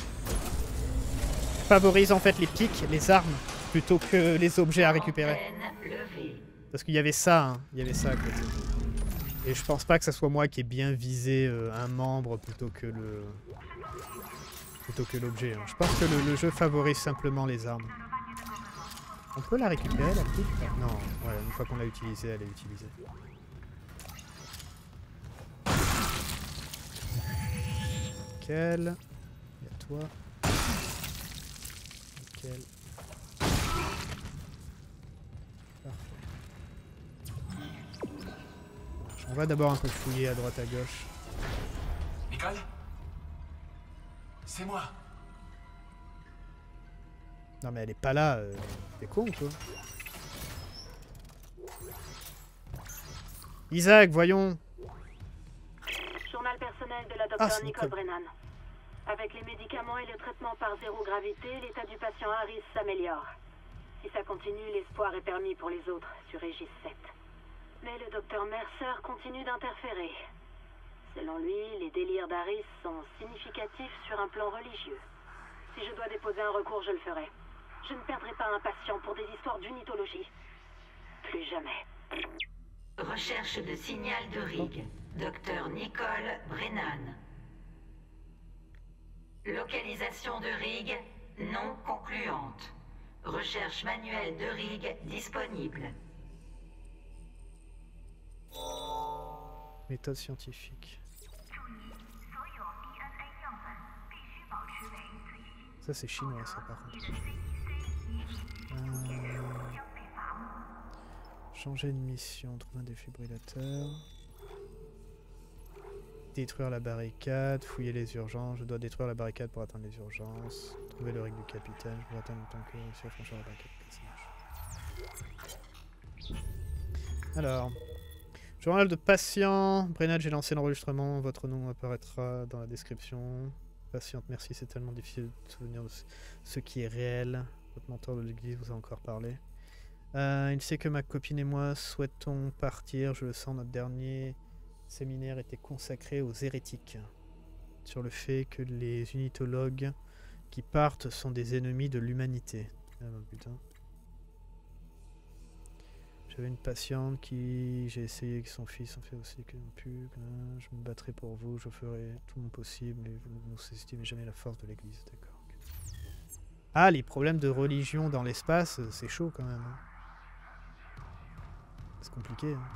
Favorise en fait les pics, les armes, plutôt que les objets à récupérer. Parce qu'il y avait ça, hein. Il y avait ça à côté. Et je pense pas que ça soit moi qui ai bien visé euh, un membre plutôt que le plutôt que l'objet. Hein. Je pense que le, le jeu favorise simplement les armes. On peut la récupérer la pique? Non, ouais, une fois qu'on l'a utilisée, elle est utilisée. Nickel. Il y a toi. Nickel. Parfait. On va d'abord un peu fouiller à droite à gauche. Nicole? C'est moi. Non mais elle est pas là, euh... t'es con quoi. Isaac, voyons. Journal personnel de la Ah, docteure c'est Nicole Nicole. Brennan. Avec les médicaments et le traitement par zéro gravité, l'état du patient Harris s'améliore. Si ça continue, l'espoir est permis pour les autres sur Régis sept. Mais le docteur Mercer continue d'interférer. Selon lui, les délires d'Harris sont significatifs sur un plan religieux. Si je dois déposer un recours, je le ferai. Je ne perdrai pas un patient pour des histoires d'unitologie. Plus jamais. Recherche de signal de Rig. Docteur Nicole Brennan. Localisation de Rig non concluante. Recherche manuelle de Rig disponible. Méthode scientifique. Ça c'est chinois ça par contre. Euh... Changer de mission, trouver un défibrillateur. Détruire la barricade, fouiller les urgences. Je dois détruire la barricade pour atteindre les urgences. Trouver le rig du capitaine. Je dois atteindre en tant que réussir à franchir la barricade. Alors, journal de patient. Brennan, j'ai lancé l'enregistrement. Votre nom apparaîtra dans la description. Patiente, merci. C'est tellement difficile de se souvenir de ce qui est réel. Votre mentor de l'église vous a encore parlé. Euh, il sait que ma copine et moi souhaitons partir. Je le sens, notre dernier séminaire était consacré aux hérétiques. Sur le fait que les unitologues qui partent sont des ennemis de l'humanité. Ah ben putain. J'avais une patiente qui... J'ai essayé que son fils en fait aussi que non plus. Je me battrai pour vous, je ferai tout mon possible, mais vous ne sous-estimez jamais la force de l'église, d'accord. Okay. Ah, les problèmes de religion dans l'espace, c'est chaud quand même. Hein. C'est compliqué. Hein.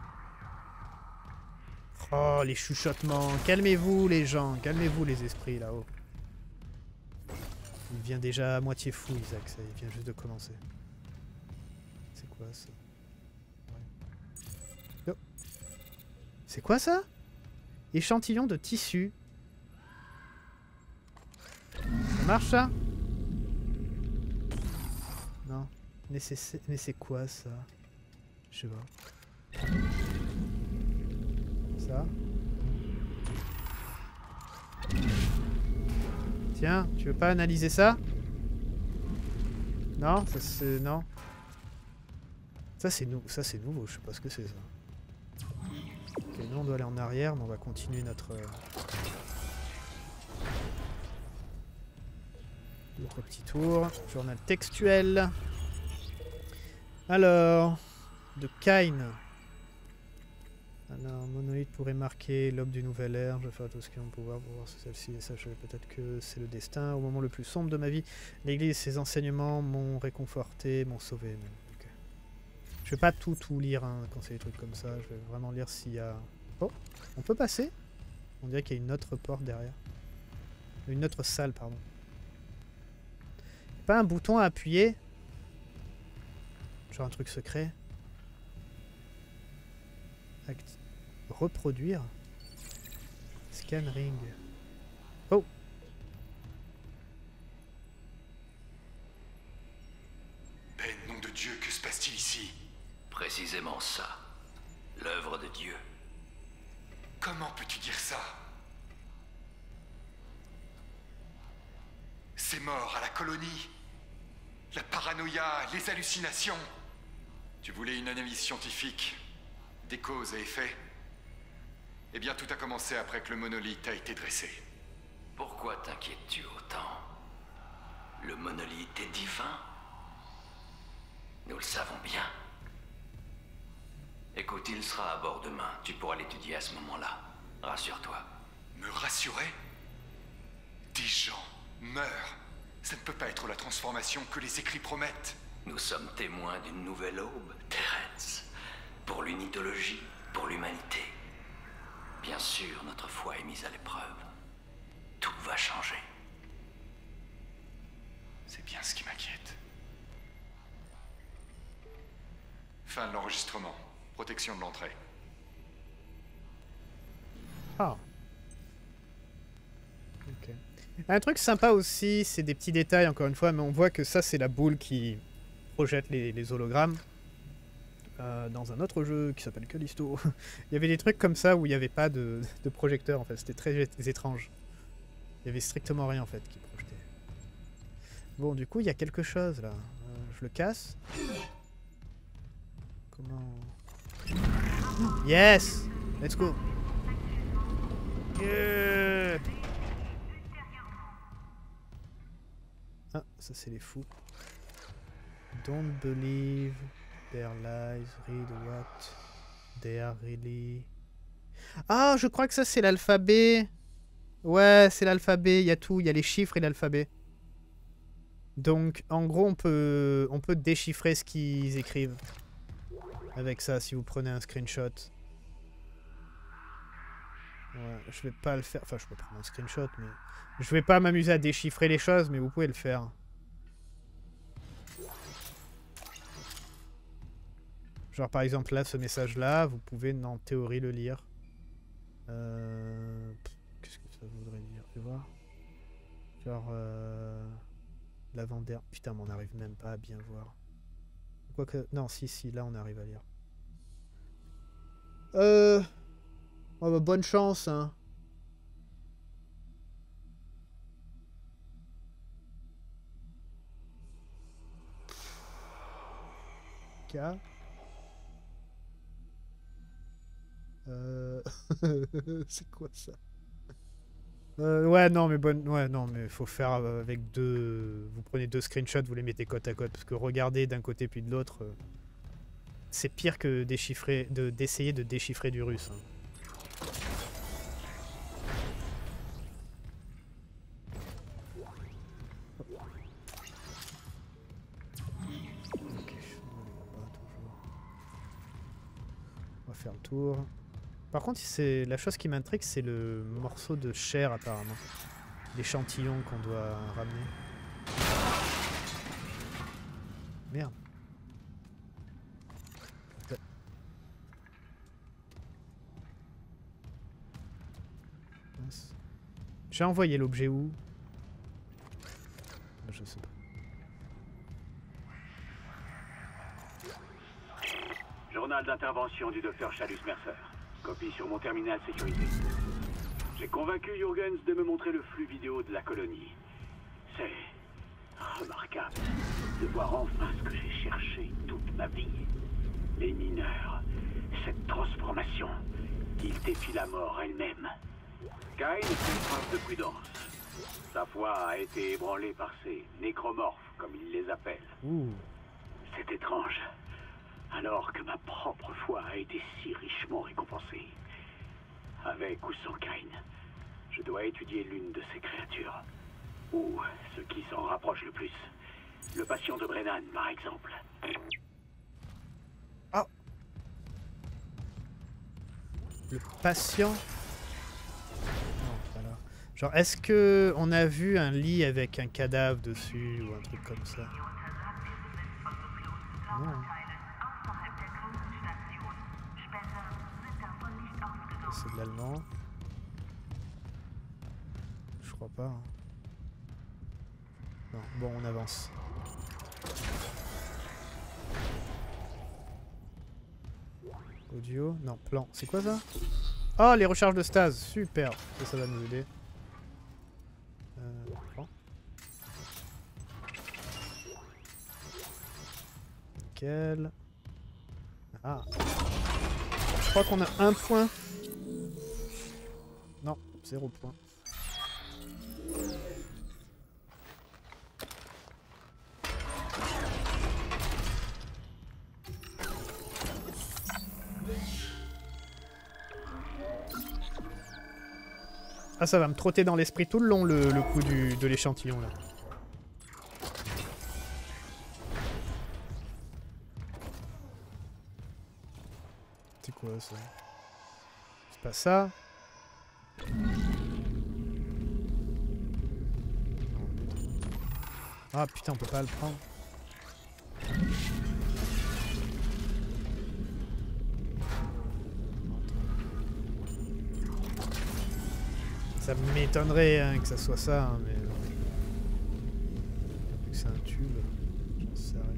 Oh, les chuchotements. Calmez-vous les gens, calmez-vous les esprits là-haut. Il vient déjà à moitié fou, Isaac, ça, il vient juste de commencer. C'est quoi ça? Oh. C'est quoi ça? Échantillon de tissu. Ça marche ça? Non. Mais c'est mais c'est quoi ça? Je sais pas. Ça. Tiens, tu veux pas analyser ça? Non, ça c'est... non. Ça c'est nou... ça c'est nouveau, je sais pas ce que c'est ça. Ok, nous on doit aller en arrière, mais on va continuer notre... notre petit tour. Journal textuel. Alors... de Kain. Alors, monolithe pourrait marquer l'aube du nouvel ère. Je vais faire tout ce qui est en mon pouvoir pour voir si celle-ci et sache peut-être que c'est le destin. Au moment le plus sombre de ma vie, l'Église et ses enseignements m'ont réconforté, m'ont sauvé. Même. Okay. Je vais pas tout tout lire hein, quand c'est des trucs comme ça. Je vais vraiment lire s'il y a... Oh, on peut passer? On dirait qu'il y a une autre porte derrière. Une autre salle, pardon. Pas un bouton à appuyer? Genre un truc secret? Acti reproduire. Scan ring. Oh. Ben, nom de Dieu, que se passe-t-il ici? Précisément ça. L'œuvre de Dieu. Comment peux-tu dire ça? Ces morts à la colonie. La paranoïa, les hallucinations. Tu voulais une analyse scientifique. Des causes et effets. Eh bien, tout a commencé après que le monolithe a été dressé. Pourquoi t'inquiètes-tu autant? Le monolithe est divin. Nous le savons bien. Écoute, il sera à bord demain. Tu pourras l'étudier à ce moment-là. Rassure-toi. Me rassurer? Des gens meurent. Ça ne peut pas être la transformation que les écrits promettent. Nous sommes témoins d'une nouvelle aube, Terrence. Pour l'unitologie, pour l'humanité. Bien sûr, notre foi est mise à l'épreuve. Tout va changer. C'est bien ce qui m'inquiète. Fin de l'enregistrement. Protection de l'entrée. Ah. Un truc sympa aussi, c'est des petits détails encore une fois, mais on voit que ça c'est la boule qui projette les, les hologrammes. Euh, dans un autre jeu qui s'appelle Callisto, il y avait des trucs comme ça où il n'y avait pas de, de projecteur en fait, c'était très étrange. Il y avait strictement rien en fait qui projetait. Bon, du coup, il y a quelque chose là. Euh, je le casse. Comment... Yes! Let's go! Yeah! Ah, ça c'est les fous. Don't believe their lies, read what they are really... Ah, je crois que ça c'est l'alphabet. Ouais, c'est l'alphabet, il y a tout, il y a les chiffres et l'alphabet. Donc, en gros, on peut, on peut déchiffrer ce qu'ils écrivent. Avec ça, si vous prenez un screenshot. Ouais, je vais pas le faire. Enfin, je peux prendre un screenshot, mais... Je vais pas m'amuser à déchiffrer les choses, mais vous pouvez le faire. Genre, par exemple, là, ce message-là, vous pouvez, en théorie, le lire. Euh... Qu'est-ce que ça voudrait dire? Fais voir. Genre... Euh... Lavandaire. Putain, mais on n'arrive même pas à bien voir. Quoique... Non, si, si, là, on arrive à lire. Euh... Oh, bah, bonne chance, hein. K. Euh... C'est quoi ça? Euh, ouais, non, mais bonne... Ouais, non, mais faut faire avec deux... Vous prenez deux screenshots, vous les mettez côte à côte, parce que regarder d'un côté puis de l'autre, euh... c'est pire que déchiffrer, de d'essayer de déchiffrer du russe. Hein. On va faire le tour. Par contre, c'est la chose qui m'intrigue, c'est le morceau de chair apparemment. L'échantillon qu'on doit ramener. Merde. J'ai envoyé l'objet où? Je sais pas. Journal d'intervention du docteur Chalus Mercer. Copie sur mon terminal sécurisé. J'ai convaincu Jurgens de me montrer le flux vidéo de la colonie. C'est remarquable de voir enfin ce que j'ai cherché toute ma vie. Les mineurs, cette transformation. Ils défient la mort elle-même. Kain fait preuve de prudence. Sa foi a été ébranlée par ces nécromorphes, comme il les appelle. Ouh. C'est étrange. Alors que ma propre foi a été si richement récompensée. Avec ou sans Kain, je dois étudier l'une de ces créatures. Ou ce qui s'en rapproche le plus. Le patient de Brennan, par exemple. Ah. Le patient. Non, voilà. Genre, est-ce que on a vu un lit avec un cadavre dessus ou un truc comme ça? Non. C'est de l'allemand. Je crois pas. Hein. Non, bon, on avance. Audio? Non, plan. C'est quoi ça? Oh, les recharges de stase. Super. Ça, ça va nous aider. Euh, plan. Nickel. Ah. Je crois qu'on a un point. Non, zéro point. Ah, ça va me trotter dans l'esprit tout le long le, le coup du, de l'échantillon là. C'est quoi ça? C'est pas ça? Ah putain, on peut pas le prendre. Ça m'étonnerait hein, que ça soit ça, hein, mais... Vu que c'est un tube, j'en sais rien.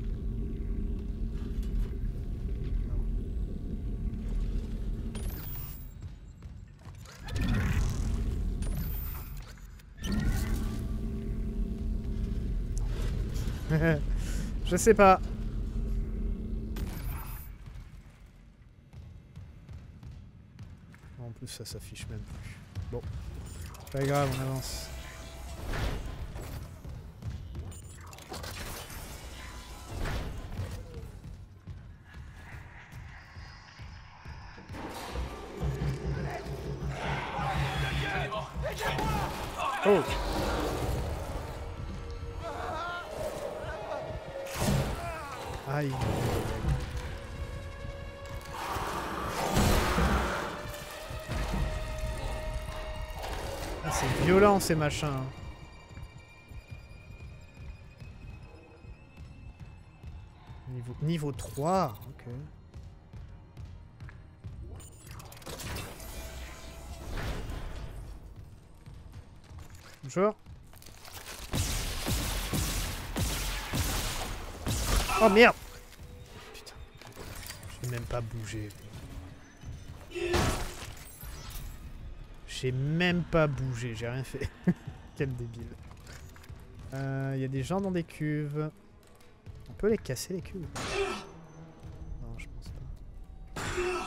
Non. Je sais pas. En plus ça s'affiche même plus. Bon. Pas grave, on avance. Oh! Aïe. Ah, c'est violent ces machins. Niveau, niveau trois, ok. Bonjour. Oh merde! Putain. J'ai même pas bougé. J'ai même pas bougé, j'ai rien fait. Quel débile. Il euh, y a des gens dans des cuves. On peut les casser les cuves? Non, je pense pas.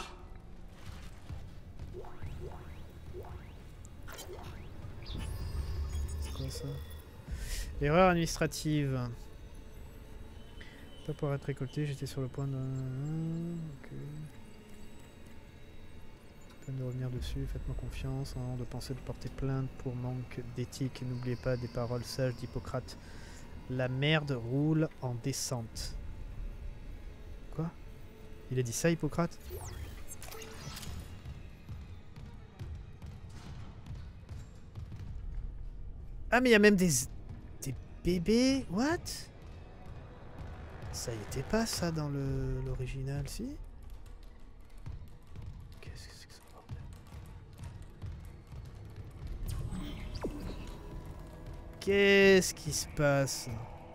C'est quoi ça? Erreur administrative. Pas pour être récolté, j'étais sur le point de... Ok. Peine de revenir dessus, faites-moi confiance, avant de penser de porter plainte pour manque d'éthique. N'oubliez pas des paroles sages d'Hippocrate. La merde roule en descente. Quoi? Il a dit ça, Hippocrate? Ah mais il y a même des... des bébés? What? Ça y était pas ça dans le l'original, si? Qu'est-ce que c'est que ce bordel? Qu'est-ce qui se passe?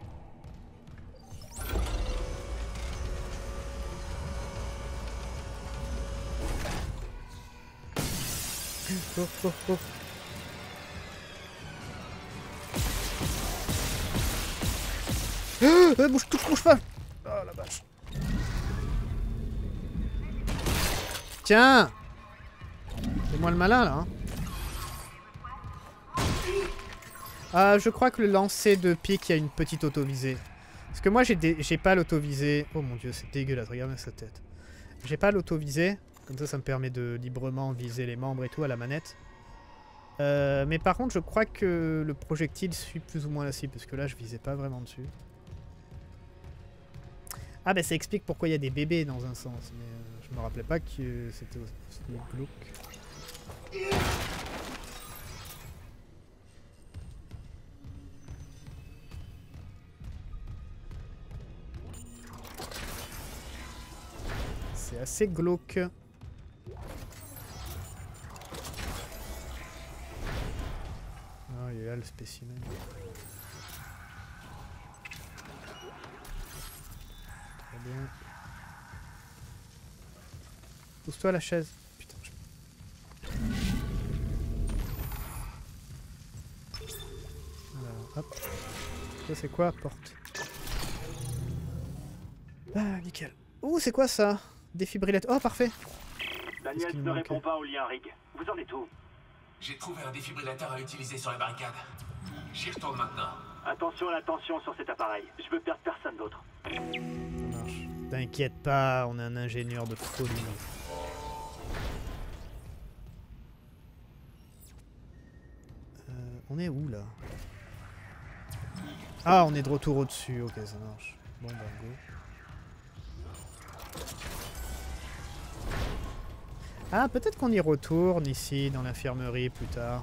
Oh oh oh. Ah, bouge, touche, touche pas. Oh la vache. Tiens. Fais-moi le malin là. Hein. Ah, je crois que le lancer de pique, il y a une petite auto-visée. Parce que moi, j'ai des... j'ai pas l'auto-visée. Oh mon dieu, c'est dégueulasse. Regardez sa tête. J'ai pas l'auto-visée. Comme ça, ça me permet de librement viser les membres et tout à la manette. Euh, mais par contre, je crois que le projectile suit plus ou moins la cible. Parce que là, je visais pas vraiment dessus. Ah bah ça explique pourquoi il y a des bébés dans un sens, mais euh, je me rappelais pas que c'était aussi glauque. C'est assez glauque. Ah, il est là le spécimen. Bien. Pousse-toi à la chaise. Putain. Je... Alors, hop. Ça c'est quoi? Porte. Ah, nickel. Ouh, c'est quoi ça? Défibrillateur. Oh, parfait. Daniel ne répond pas au lien, Rig. Vous en êtes où? J'ai trouvé un défibrillateur à utiliser sur la barricade. J'y retourne maintenant. Attention à la tension sur cet appareil. Je veux perdre personne d'autre. Ça marche. T'inquiète pas, on a un ingénieur de folie. Euh, on est où là? Ah, on est de retour au-dessus. Ok, ça marche. Bon, bah, go. Ah, peut-être qu'on y retourne ici, dans l'infirmerie, plus tard.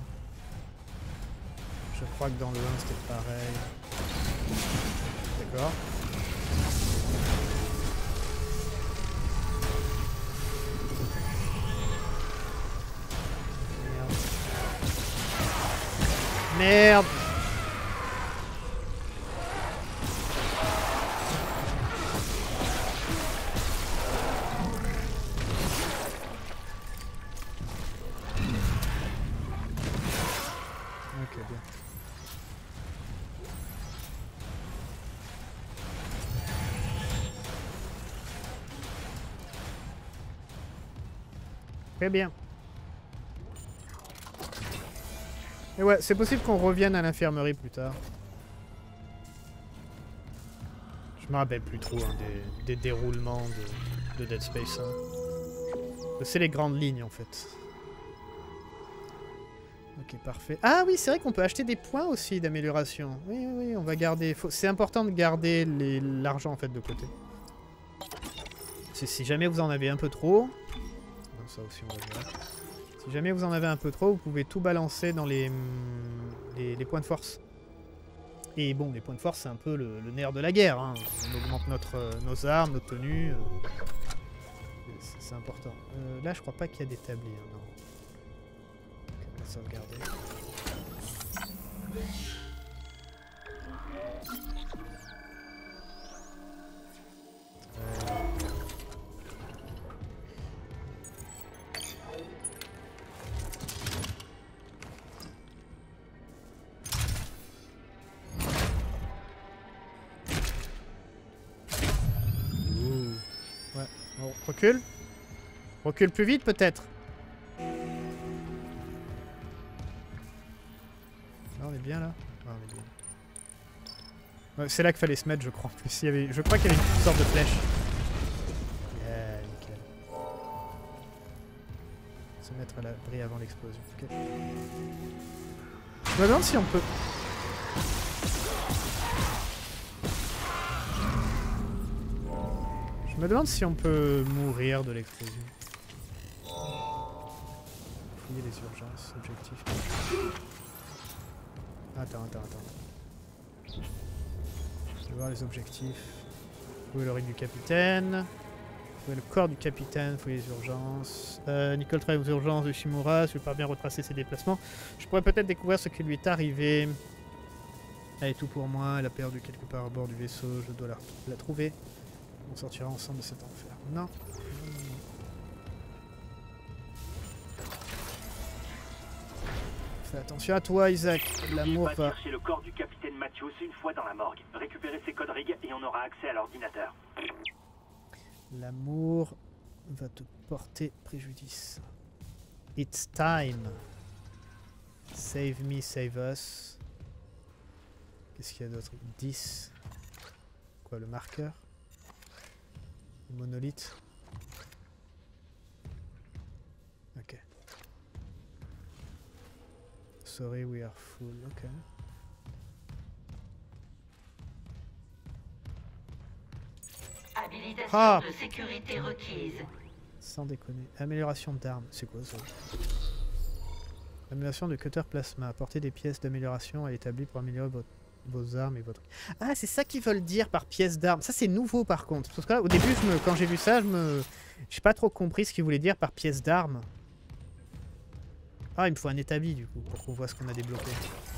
Je crois que dans le un, c'était pareil. D'accord. Merde. Merde. Ok, bien. Très bien. Et ouais, c'est possible qu'on revienne à l'infirmerie plus tard. Je me rappelle plus trop hein, des, des déroulements de, de Dead Space un. C'est les grandes lignes en fait. Ok, parfait. Ah oui, c'est vrai qu'on peut acheter des points aussi d'amélioration. Oui, oui, oui, on va garder... Faut... C'est important de garder l'argent en fait de côté. Si jamais vous en avez un peu trop... Non, ça aussi on va voir. Si jamais vous en avez un peu trop, vous pouvez tout balancer dans les, les, les points de force. Et bon, les points de force, c'est un peu le, le nerf de la guerre. Hein. On augmente notre, euh, nos armes, nos tenues. Euh, c'est important. Euh, là, je crois pas qu'il y a d'établi. Hein, non. Okay, on va sauvegarder. Euh... On recule. Recule plus vite peut-être. Là on est bien là. Ah, on est bien. Ouais, c'est là qu'il fallait se mettre je crois. Il y avait... Je crois qu'il y avait une sorte de flèche. Yeah, nickel. Se mettre à l'abri avant l'explosion. Okay. Je me demande si on peut... Je me demande si on peut mourir de l'explosion. Fouiller les urgences, objectif. Attends, attends, attends. Je vais voir les objectifs. Fouiller le rig du capitaine. Fouiller le corps du capitaine, fouiller les urgences. Euh, Nicole travaille aux urgences de Shimura, je vais pas bien retracer ses déplacements. Je pourrais peut-être découvrir ce qui lui est arrivé. Elle est tout pour moi, elle a perdu quelque part à bord du vaisseau, je dois la, la trouver. On sortira ensemble de cet enfer. Non. Fais attention à toi, Isaac. L'amour va... chercher le corps du capitaine Matthews une fois dans la morgue. Récupérer ses codes rig et on aura accès à l'ordinateur. L'amour va te porter préjudice. It's time. Save me, save us. Qu'est-ce qu'il y a d'autre? dix. Quoi, le marqueur? Le monolithe. Ok. Sorry, we are full. Ok. Habilitation Ah. de sécurité requise. Sans déconner. Amélioration d'armes. C'est quoi ça? Amélioration de cutter plasma. Apportez des pièces d'amélioration à l'établi pour améliorer votre vos armes et votre... Ah, c'est ça qu'ils veulent dire par pièce d'armes. Ça, c'est nouveau, par contre. Parce que là, au début, je me... quand j'ai vu ça, je me... J'ai pas trop compris ce qu'ils voulaient dire par pièce d'armes. Ah, il me faut un établi, du coup, pour qu'on voit ce qu'on a débloqué.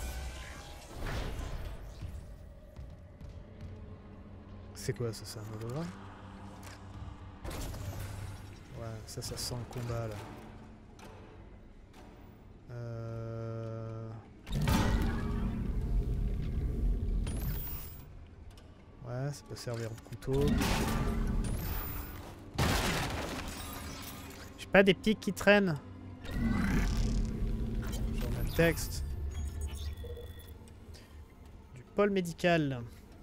C'est quoi, ça? C'est un hologramme? Ouais, ça, ça sent le combat, là. Euh... Ouais, ça peut servir de couteau. J'ai pas des pics qui traînent. Journal texte. Du pôle médical.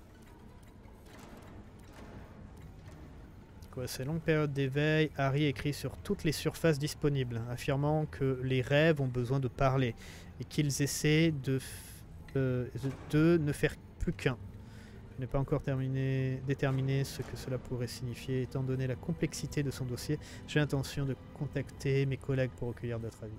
Quoi, ces longues périodes d'éveil, Harry écrit sur toutes les surfaces disponibles, affirmant que les rêves ont besoin de parler et qu'ils essaient de, euh, de ne faire plus qu'un. Je n'ai pas encore terminé, déterminé ce que cela pourrait signifier. Étant donné la complexité de son dossier, j'ai l'intention de contacter mes collègues pour recueillir d'autres avis.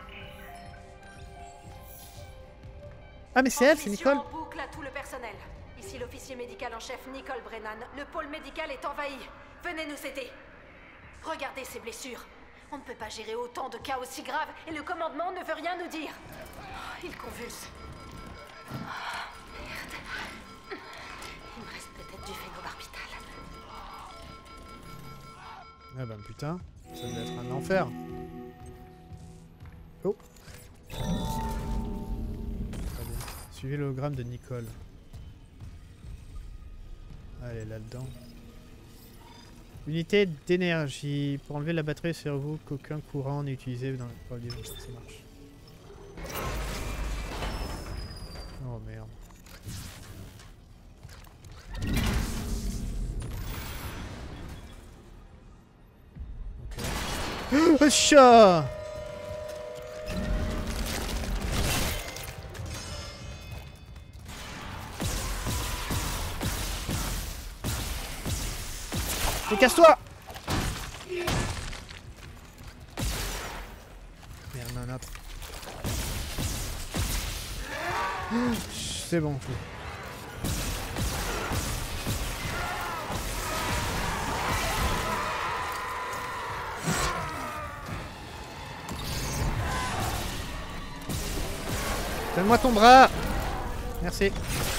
Ah mais c'est elle, c'est Nicole. En boucle à tout le personnel. Ici l'officier médical en chef Nicole Brennan. Le pôle médical est envahi. Venez nous aider. Regardez ces blessures. On ne peut pas gérer autant de cas aussi graves et le commandement ne veut rien nous dire. Oh, il convulse. Oh, merde. Il me reste peut-être du phénobarbital. Ah ben putain, ça doit être un enfer. Oh. Très bien. Suivez l'hologramme de Nicole. Allez, là-dedans. Unité d'énergie. Pour enlever la batterie sur vous, qu'aucun courant n'est utilisé dans le produit. Ça marche. Oh merde. Ok. Oh, chat! Mais casse-toi! Merde, un autre. C'est bon. Donne-moi ton bras! Merci.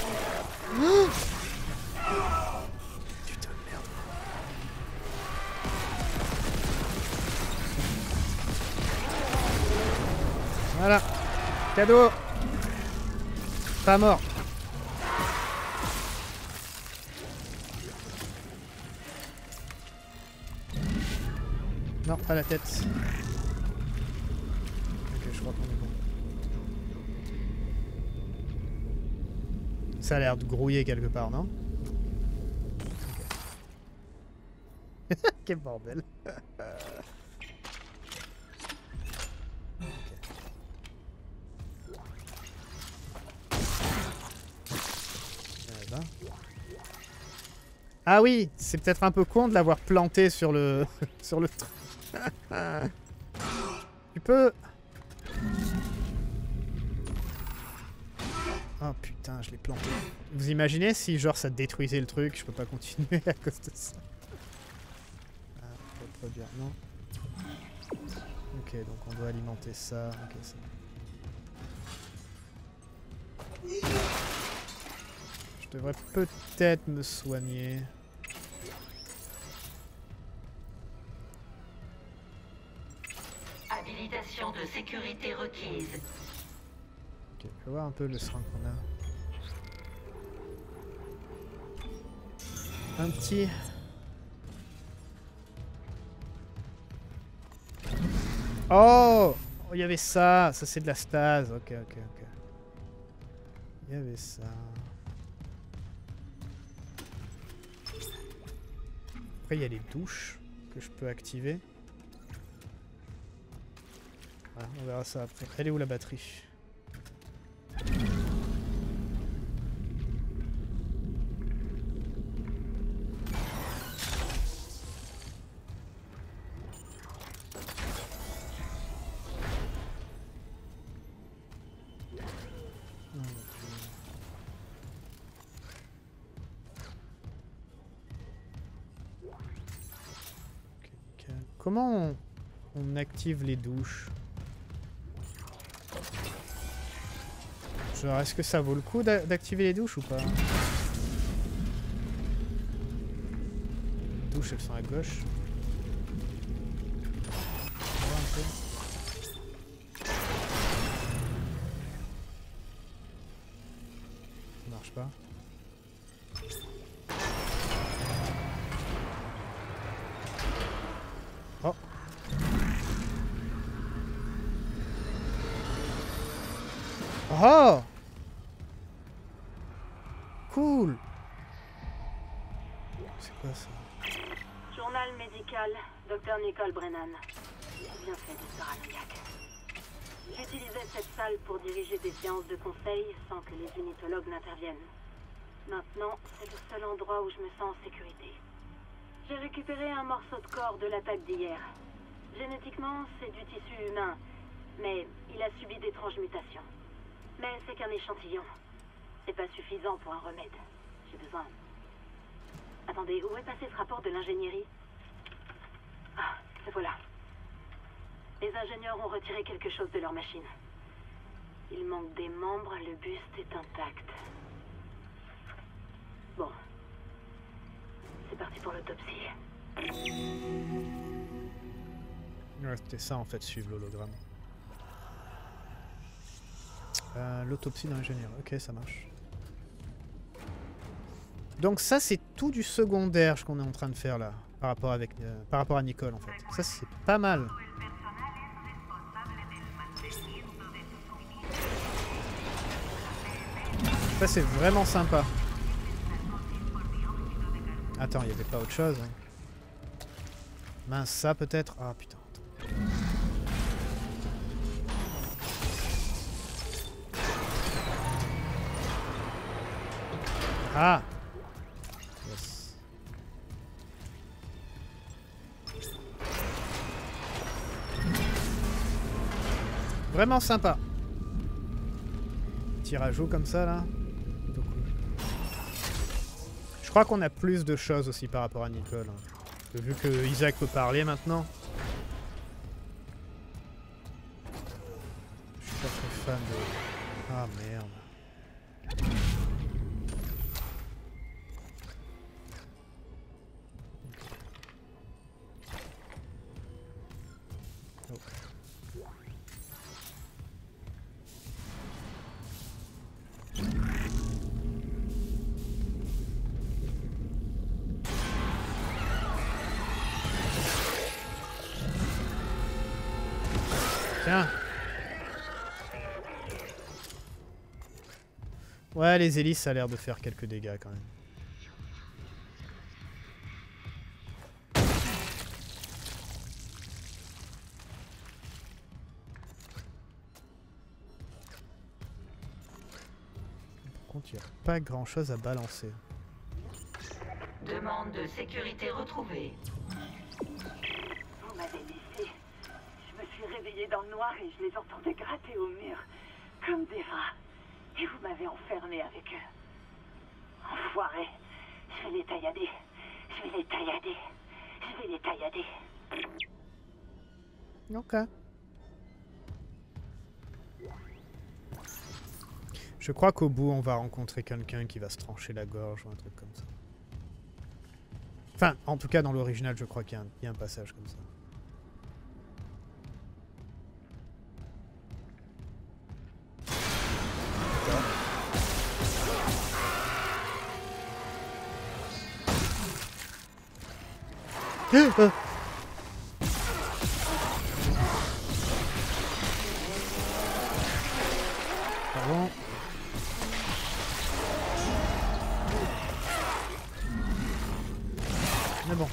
Voilà. Cadeau. Pas mort. Non, pas la tête. Ok, je crois qu'on est bon. Ça a l'air de grouiller quelque part, non? Okay. Quel bordel. Ah oui, c'est peut-être un peu con de l'avoir planté sur le sur le truc. Tu peux. Oh putain, je l'ai planté. Vous imaginez si genre ça détruisait le truc, je peux pas continuer à cause de ça. Ah, faut produire, non. Ok, donc on doit alimenter ça. Ok, c'est bon. Je devrais peut-être me soigner. Habilitation de sécurité requise. Ok, on va voir un peu le seringue qu'on a. Un petit... Oh! Oh, il y avait ça! Ça c'est de la stase. Ok, ok, ok. Il y avait ça. Après il y a les douches que je peux activer. Voilà, on verra ça après. Elle est où la batterie? Comment on, on active les douches? Genre, est-ce que ça vaut le coup d'activer les douches ou pas? Les douches, elles sont à gauche. On va voir un peu. Ça marche pas. Oh. Oh. Cool. C'est quoi ça? Journal médical, docteur Nicole Brennan. Bien fait, docteur Alniak. J'utilisais cette salle pour diriger des séances de conseil sans que les unitologues n'interviennent. Maintenant, c'est le seul endroit où je me sens en sécurité. J'ai récupéré un morceau de corps de l'attaque d'hier. Génétiquement, c'est du tissu humain, mais il a subi d'étranges mutations. Mais c'est qu'un échantillon. C'est pas suffisant pour un remède. J'ai besoin... Attendez, où est passé ce rapport de l'ingénierie? Ah, le voilà. Les ingénieurs ont retiré quelque chose de leur machine. Il manque des membres, le buste est intact. Bon. C'est parti pour l'autopsie. Ouais, c'était ça en fait, suivre l'hologramme. Euh, L'autopsie d'ingénieur, ok, ça marche. Donc ça, c'est tout du secondaire qu'on est en train de faire là, par rapport, avec, euh, par rapport à Nicole en fait. Ça, c'est pas mal. Ça, c'est vraiment sympa. Attends, il n'y avait pas autre chose. Hein. Mince, ça peut-être. Ah putain. Ah. Yes. Vraiment sympa. Petit rajout comme ça là. Plutôt cool. Je crois qu'on a plus de choses aussi par rapport à Nicole. Hein. Vu que Isaac peut parler maintenant. Je suis pas très fan de... Ah merde. Tiens. Ouais, les hélices, ça a l'air de faire quelques dégâts quand même. Par contre, il n'y a pas grand chose à balancer. Demande de sécurité retrouvée. Vous m'avez laissé. Je me suis réveillée dans le noir et je les entendais gratter au mur, comme des rats. Et vous m'avez enfermé avec eux. Enfoirés. Je vais les taillader. Je vais les taillader. Je vais les taillader. Ok. Je crois qu'au bout, on va rencontrer quelqu'un qui va se trancher la gorge ou un truc comme ça. Enfin, en tout cas, dans l'original, je crois qu'il y, y a un passage comme ça. Ah, pardon. Mais bon.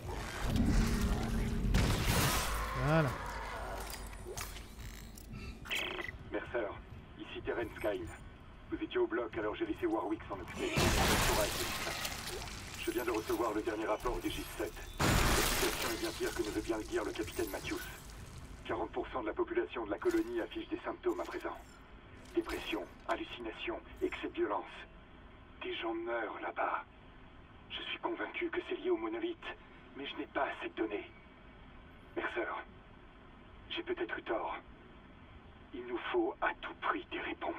Voilà. Mercer, ici Terence Kyne. Vous étiez au bloc, alors j'ai laissé Warwick s'en occuper. Je viens de recevoir le dernier rapport des J sept. La situation est bien pire que ne veut bien le dire le capitaine Matthews. quarante pour cent de la population de la colonie affiche des symptômes à présent. Dépression, hallucination, excès de violence. Des gens meurent là-bas. Je suis convaincu que c'est lié au monolithe, mais je n'ai pas assez de données. Mercer, j'ai peut-être eu tort. Il nous faut à tout prix des réponses.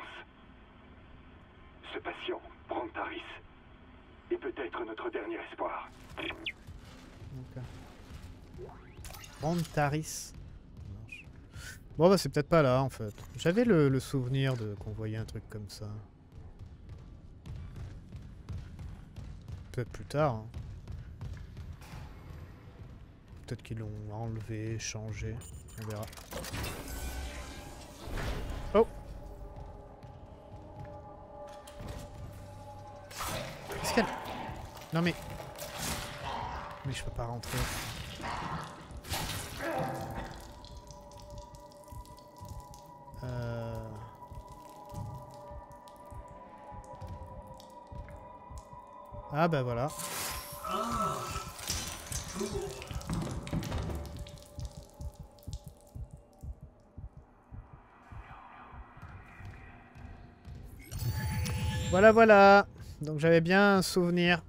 Ce patient, Brantaris, est peut-être notre dernier espoir. Okay. Brantaris. Bon bah c'est peut-être pas là en fait. J'avais le, le souvenir de qu'on voyait un truc comme ça. Peut-être plus tard. Hein. Peut-être qu'ils l'ont enlevé, changé. On verra. Oh! Qu'est-ce qu'elle... Non mais... Mais je peux pas rentrer. Euh... Ah bah voilà. Voilà, voilà. Donc j'avais bien un souvenir.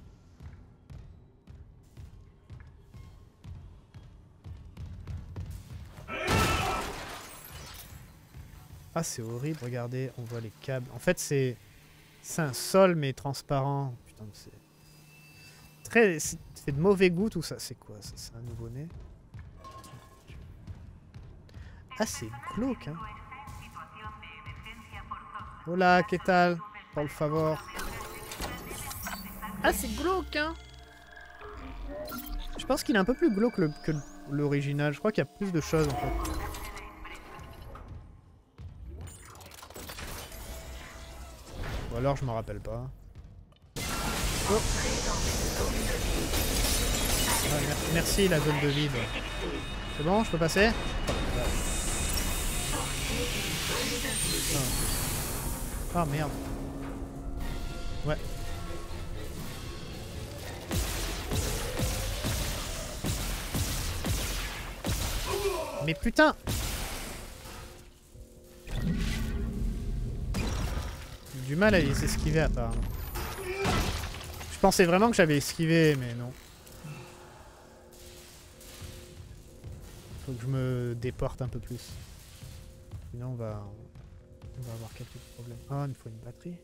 Ah, c'est horrible, regardez, on voit les câbles. En fait, c'est c'est un sol, mais transparent. Putain, c'est très... C'est de mauvais goût, tout ça. C'est quoi, ça? C'est un nouveau-né? Ah, c'est glauque, hein. Hola, ¿qué tal? Por favor. Ah, c'est glauque, hein. Je pense qu'il est un peu plus glauque le, que l'original. Je crois qu'il y a plus de choses, en fait. Ou alors je m'en rappelle pas. Oh. Ah, mer merci la zone de vide. C'est bon, je peux passer? Oh, oh merde. Ouais. Mais putain! Du mal à les esquiver apparemment. Je pensais vraiment que j'avais esquivé, mais non. Faut que je me déporte un peu plus. Sinon on va, on va avoir quelques problèmes. Ah, il me faut une batterie.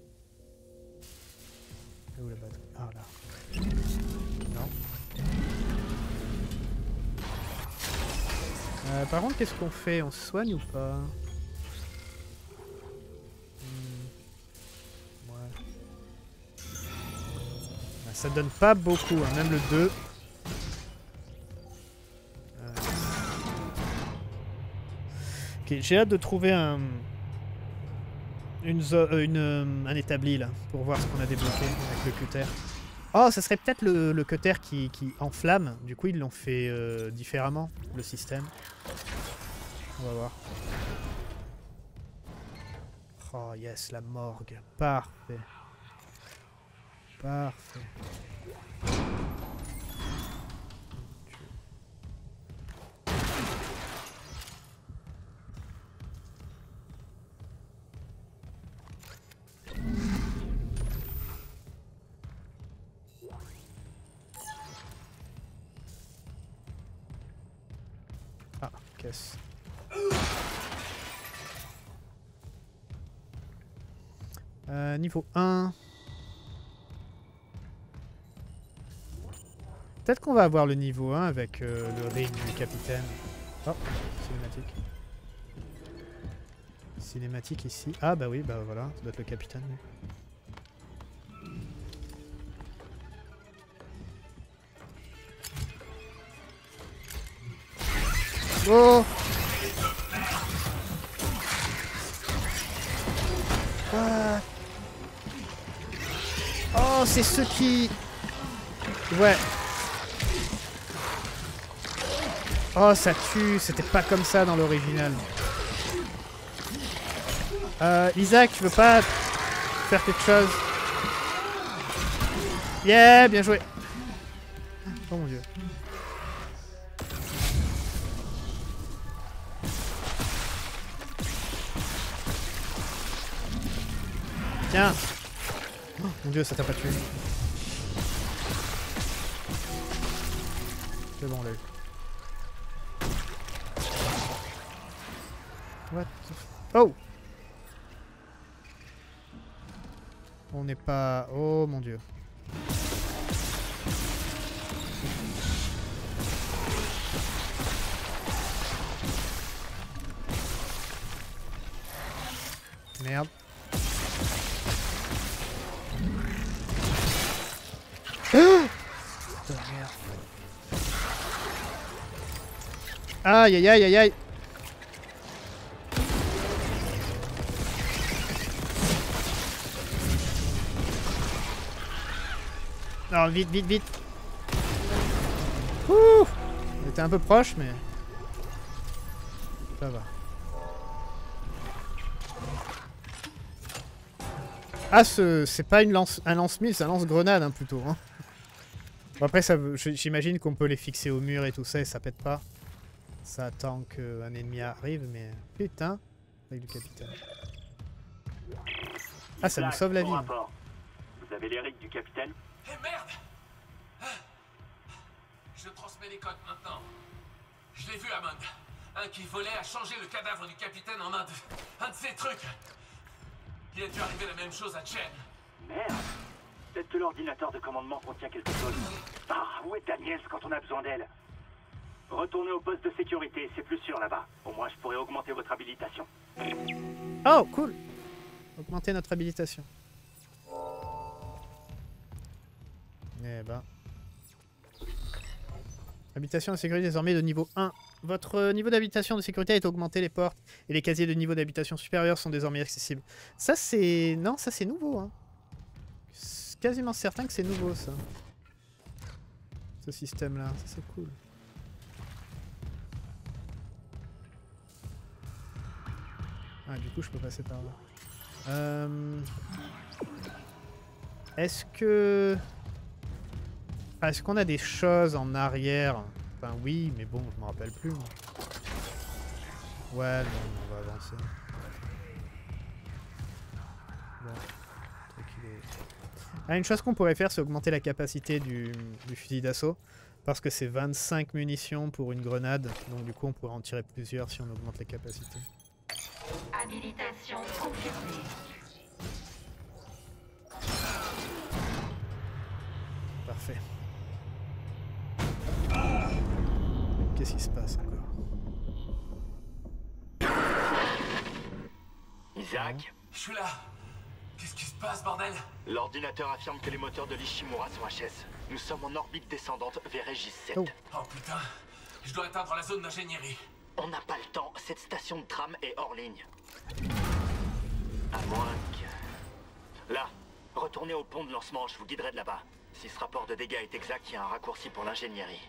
Et où la batterie? Ah là. Non. Euh, par contre, qu'est-ce qu'on fait? On se soigne ou pas? Ça donne pas beaucoup, hein, même le deux. Euh... Ok, j'ai hâte de trouver un... Une zo euh, une, euh, un établi là, pour voir ce qu'on a débloqué avec le cutter. Oh, ça serait peut-être le, le cutter qui, qui enflamme. Du coup, ils l'ont fait euh, différemment, le système. On va voir. Oh yes, la morgue. Parfait. Parfait. Ah, caisse. Euh, niveau un. Peut-être qu'on va avoir le niveau un avec euh, le ring du capitaine. Oh, cinématique. Cinématique ici. Ah bah oui, bah voilà, ça doit être le capitaine. Oh! What? Oh, c'est ceux qui... Ouais. Oh, ça tue. C'était pas comme ça dans l'original. Euh, Isaac, tu veux pas faire quelque chose? Yeah, bien joué. Oh mon dieu. Tiens. Oh mon dieu, ça t'a pas tué. C'est bon, là. What the f... Oh! On n'est pas... Oh mon dieu. Merde. Oh! Putain, merde. Aïe aïe aïe aïe aïe. Non, vite, vite, vite. Ouh, on était un peu proche, mais ça va. Ah, ce, c'est pas une lance, un lance-mille, c'est un lance-grenade hein, plutôt. Hein. Bon, après, ça, j'imagine qu'on peut les fixer au mur et tout ça et ça pète pas. Ça attend qu'un ennemi arrive, mais putain, avec le capitaine. Ah, ça nous sauve la vie. Vous avez les rigs du capitaine? Eh merde! Je transmets les codes maintenant. Je l'ai vu, Hammond. Un qui volait a changé le cadavre du capitaine en un de... un de ces trucs. Il a dû arriver la même chose à Chen. Merde. Peut-être que l'ordinateur de commandement contient quelque chose. Ah, où est Daniels quand on a besoin d'elle? Retournez au poste de sécurité, c'est plus sûr là-bas. Au moins, je pourrais augmenter votre habilitation. Oh, cool. Augmenter notre habilitation. Eh ben... Habitation de sécurité désormais de niveau un. Votre niveau d'habitation de sécurité est augmenté, les portes et les casiers de niveau d'habitation supérieur sont désormais accessibles. Ça c'est... Non, ça c'est nouveau. Hein. C'est quasiment certain que c'est nouveau ça. Ce système là, ça c'est cool. Ah du coup je peux passer par là. Euh... Est-ce que... Ah, est-ce qu'on a des choses en arrière? Enfin oui, mais bon, je me rappelle plus. Ouais, non, on va avancer. Bon, le truc, il est... Ah, une chose qu'on pourrait faire, c'est augmenter la capacité du, du fusil d'assaut. Parce que c'est vingt-cinq munitions pour une grenade. Donc du coup, on pourrait en tirer plusieurs si on augmente la capacité. Habilitation confirmée. Parfait. Qu'est-ce qui se passe encore? Isaac? Je suis là. Qu'est-ce qui se passe, bordel? L'ordinateur affirme que les moteurs de l'Ishimura sont H S. Nous sommes en orbite descendante vers Régis sept. Oh. Oh putain. Je dois atteindre la zone d'ingénierie. On n'a pas le temps. Cette station de tram est hors ligne. À moins que... Là, retournez au pont de lancement, je vous guiderai de là-bas. Si ce rapport de dégâts est exact, il y a un raccourci pour l'ingénierie.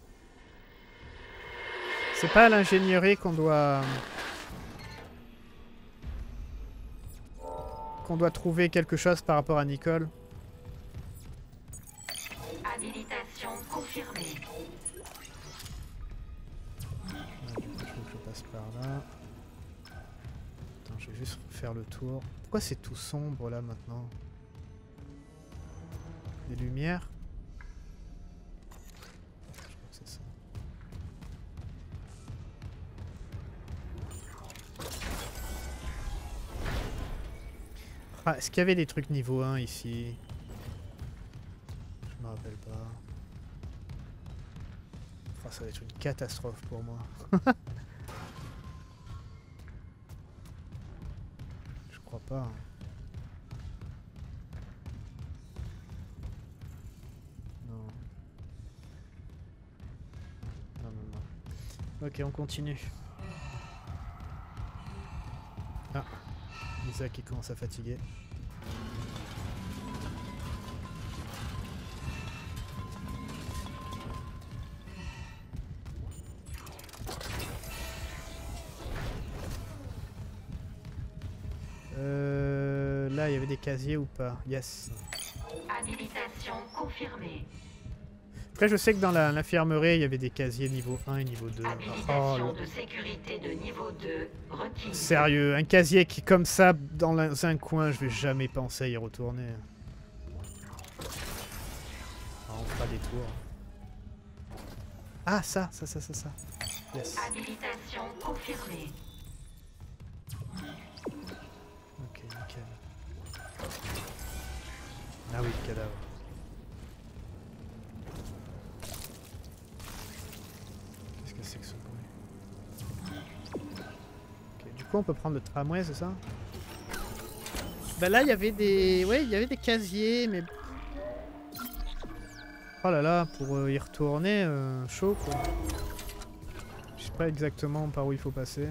C'est pas à l'ingénierie qu'on doit... qu'on doit trouver quelque chose par rapport à Nicole. Habilitation confirmée. Ah, du coup, je veux que je passe par là. Attends, je vais juste refaire le tour. Pourquoi c'est tout sombre là maintenant? Des lumières? Je crois que c'est ça. Ah, est-ce qu'il y avait des trucs niveau un ici? Je me rappelle pas. Oh, ça va être une catastrophe pour moi. Je crois pas. Hein. Non. Non, non, non. Ok, on continue. Ah. Isaac qui commence à fatiguer. Euh, là, il y avait des casiers ou pas? Yes. Habilitation confirmée. Après, je sais que dans l'infirmerie, il y avait des casiers niveau un et niveau deux. Habilitation Oh, de sécurité de niveau deux requise. sérieux, un casier qui, comme ça, dans un coin, je vais jamais penser à y retourner. Ah, on fera des tours. Ah, ça, ça, ça, ça, ça. Yes. Habilitation confirmée. Ok, nickel. Ah oui, le cadavre. Qu'est-ce que c'est que ce bruit? Ok, du coup, on peut prendre le tramway, c'est ça? Bah là, il y avait des... Ouais, il y avait des casiers, mais... Oh là là, pour euh, y retourner, euh, chaud, quoi. Je sais pas exactement par où il faut passer.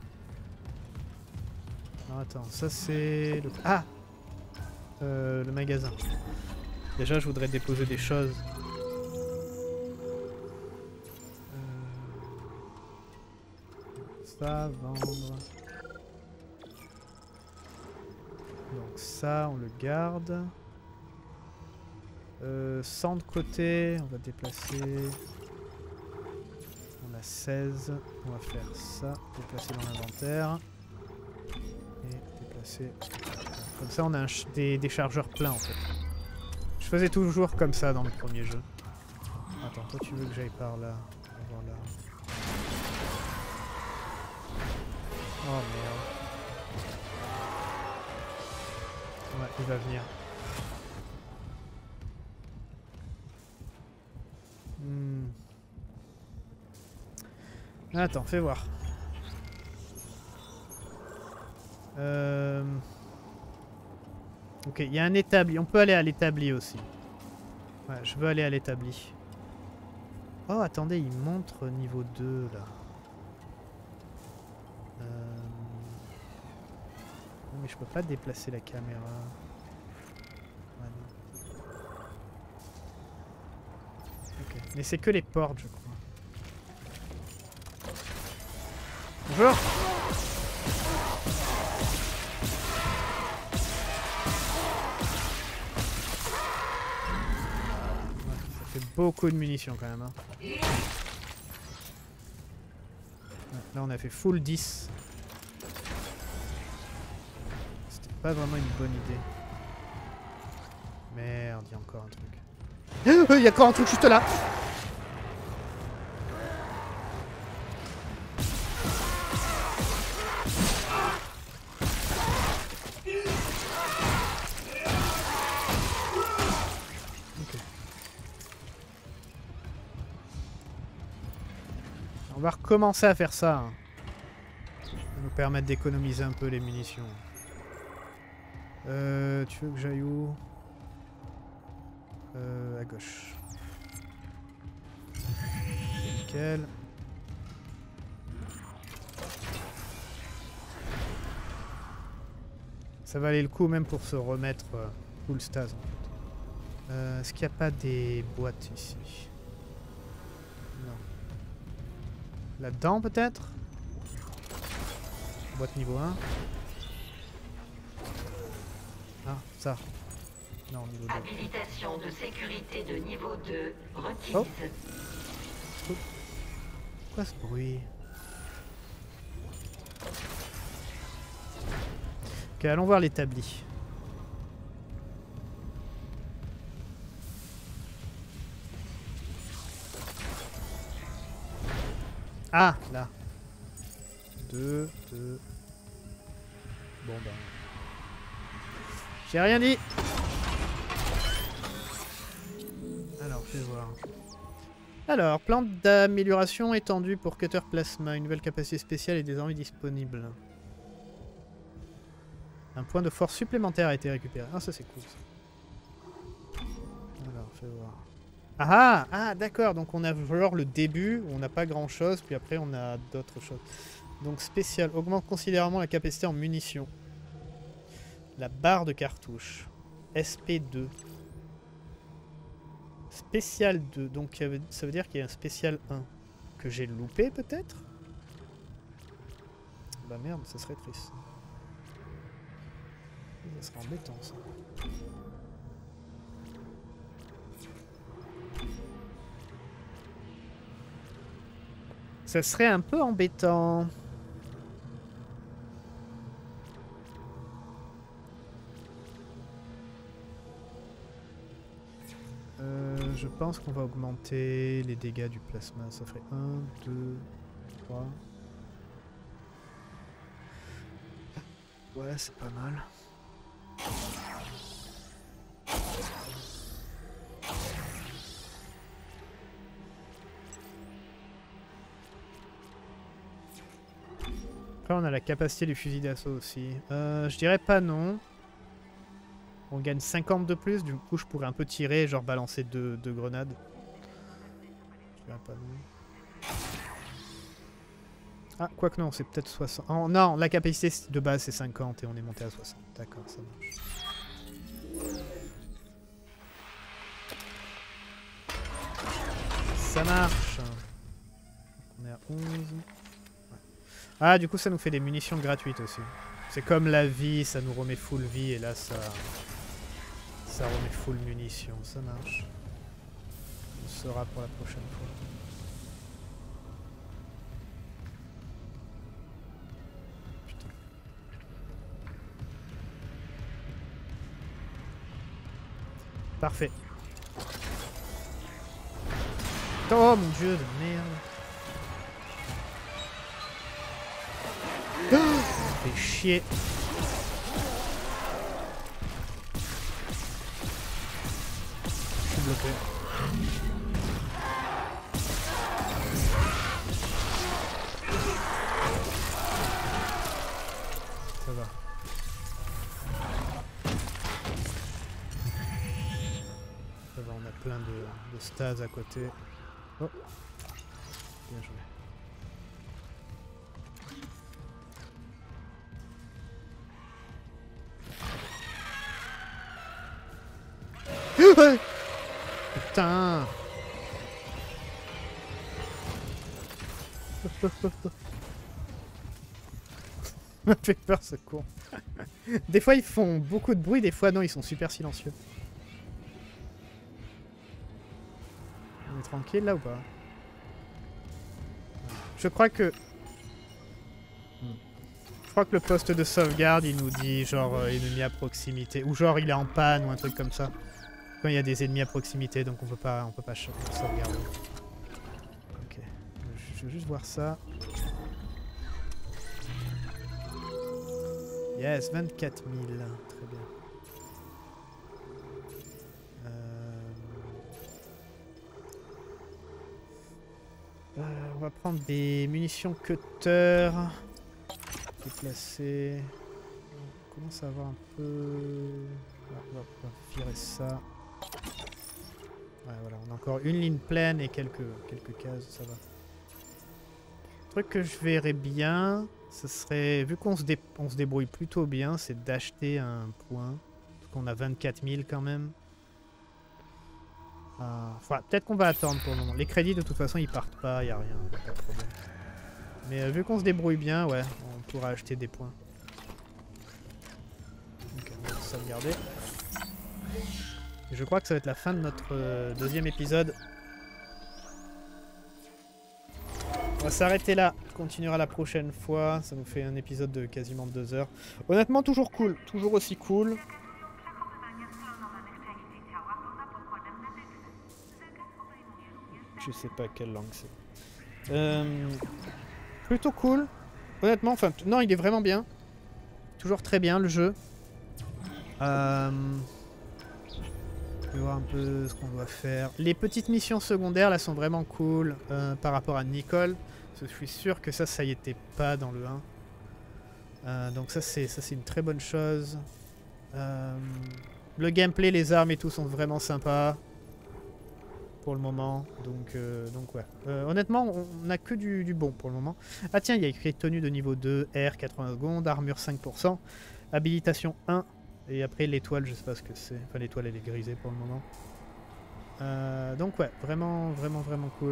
Non, attends, ça c'est... Le... Ah euh, le magasin. Déjà, je voudrais déposer des choses. Euh... Ça, vendre... Donc ça, on le garde. Euh, cent de côté, on va déplacer... On a seize, on va faire ça, déplacer dans l'inventaire. Et déplacer... Comme ça on a un ch des, des chargeurs pleins en fait. faisais toujours comme ça dans le premier jeu. Attends, toi tu veux que j'aille par là. On va voir là. Oh merde. Ouais, il va venir. Hmm. Attends, fais voir. Euh... Ok, il y a un établi. On peut aller à l'établi aussi. Ouais, je veux aller à l'établi. Oh, attendez, il montre niveau deux, là. Euh... Non, mais je peux pas déplacer la caméra. Ouais, non. Ok, mais c'est que les portes, je crois. Bonjour! Beaucoup de munitions quand même. Hein. Ouais, là on a fait full dix. C'était pas vraiment une bonne idée. Merde, il y a encore un truc. Il y a encore un truc juste là. On va recommencer à faire ça. Hein. Ça va nous permettre d'économiser un peu les munitions. Euh, tu veux que j'aille où? Euh, à gauche. Nickel. Ça va aller le coup même pour se remettre euh, full stase en fait. Euh, Est-ce qu'il n'y a pas des boîtes ici? Non. Là-dedans peut-être? Boîte niveau un. Ah, ça. Non, niveau deux. Habilitation de sécurité de niveau deux requise. Oh. Oh. Quoi ce bruit? Ok, allons voir l'établi. Ah, là. Deux, deux. Bon ben. J'ai rien dit. Alors, je vais voir. Alors, plante d'amélioration étendue pour Cutter Plasma. Une nouvelle capacité spéciale est désormais disponible. Un point de force supplémentaire a été récupéré. Ah, ça c'est cool. Ça. Alors, je vais voir. Ah ah, d'accord, donc on a genre le début, où on n'a pas grand chose, puis après on a d'autres choses. Donc spécial, augmente considérablement la capacité en munitions. La barre de cartouche. S P deux. Spécial deux, donc ça veut dire qu'il y a un spécial un. Que j'ai loupé peut-être? Bah merde, ça serait triste. Ça serait embêtant ça. Ça serait un peu embêtant. Euh, je pense qu'on va augmenter les dégâts du plasma. Ça ferait un, deux, trois. Ouais, c'est pas mal. Après on a la capacité du fusil d'assaut aussi. Euh, je dirais pas non. On gagne cinquante de plus, du coup je pourrais un peu tirer, genre balancer deux, deux grenades. Je dirais pas non. Ah, quoique non, c'est peut-être soixante. Oh, non, la capacité de base c'est cinquante et on est monté à soixante. D'accord, ça marche. Ça marche. On est à onze. Ouais. Ah, du coup ça nous fait des munitions gratuites aussi. C'est comme la vie, ça nous remet full vie et là ça... Ça remet full munitions, ça marche. On saura pour la prochaine fois. Parfait. Oh mon dieu de merde. Oh, ça fait chier. Je suis bloqué. Ça va. Ça va, on a plein de, de stas à côté. Oh. Bien joué. Putain. m'a fait peur ce con. Des fois ils font beaucoup de bruit, des fois non, ils sont super silencieux. On est tranquille là ou pas? Je crois que... Je crois que le poste de sauvegarde il nous dit genre euh, ennemi à proximité. Ou genre il est en panne ou un truc comme ça. Quand il y a des ennemis à proximité, donc on peut pas, on peut pas sauvegarder. Ok. Je veux juste voir ça. Yes, vingt-quatre mille. Très bien. Euh... Euh, on va prendre des munitions cutter. Déplacer. On commence à avoir un peu... Ouais, on va, on va virer ça. Ouais, voilà, on a encore une ligne pleine et quelques, quelques cases, ça va. Le truc que je verrais bien, ce serait, vu qu'on se, dé on se débrouille plutôt bien, c'est d'acheter un point. Parce qu'on a vingt-quatre mille quand même. Euh, enfin, peut-être qu'on va attendre pour le moment. Les crédits, de toute façon, ils partent pas, il n'y a rien, y a pas de problème. Mais euh, vu qu'on se débrouille bien, ouais, on pourra acheter des points. Ok, on va sauvegarder. Et je crois que ça va être la fin de notre euh, deuxième épisode. On va s'arrêter là. On continuera la prochaine fois. Ça nous fait un épisode de quasiment deux heures. Honnêtement, toujours cool. Toujours aussi cool. Je sais pas quelle langue c'est. Euh, plutôt cool. Honnêtement, enfin, non, il est vraiment bien. Toujours très bien le jeu. Euh... Je vais voir un peu ce qu'on doit faire. Les petites missions secondaires là sont vraiment cool euh, par rapport à Nicole. Parce que je suis sûr que ça, ça y était pas dans le un. Euh, donc ça c'est ça c'est une très bonne chose. Euh, le gameplay, les armes et tout sont vraiment sympas. Pour le moment. Donc, euh, donc ouais. Euh, honnêtement, on n'a que du, du bon pour le moment. Ah tiens, il y a écrit tenue de niveau deux, R quatre-vingts secondes, armure cinq pour cent, habilitation un. Et après l'étoile, je sais pas ce que c'est. Enfin l'étoile elle est grisée pour le moment. Euh, donc ouais, vraiment, vraiment, vraiment cool.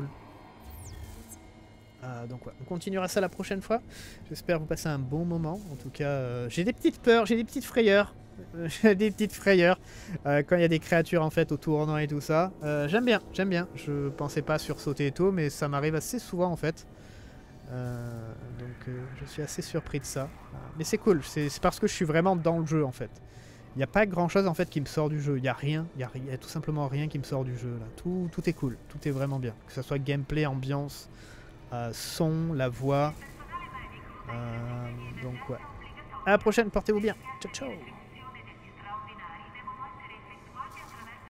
Euh, donc ouais, on continuera ça la prochaine fois. J'espère vous passer un bon moment. En tout cas, euh, j'ai des petites peurs, j'ai des petites frayeurs. J'ai des petites frayeurs euh, quand il y a des créatures en fait au tournant et tout ça. Euh, j'aime bien, j'aime bien. Je pensais pas sursauter et tout, mais ça m'arrive assez souvent en fait. Euh, donc euh, je suis assez surpris de ça. Euh, mais c'est cool, c'est parce que je suis vraiment dans le jeu en fait. Il n'y a pas grand chose en fait qui me sort du jeu. Il n'y a rien, il y, y a tout simplement rien qui me sort du jeu là. Tout, tout est cool, tout est vraiment bien. Que ce soit gameplay, ambiance, euh, son, la voix. Euh, donc ouais. À la prochaine, portez-vous bien. Ciao ciao.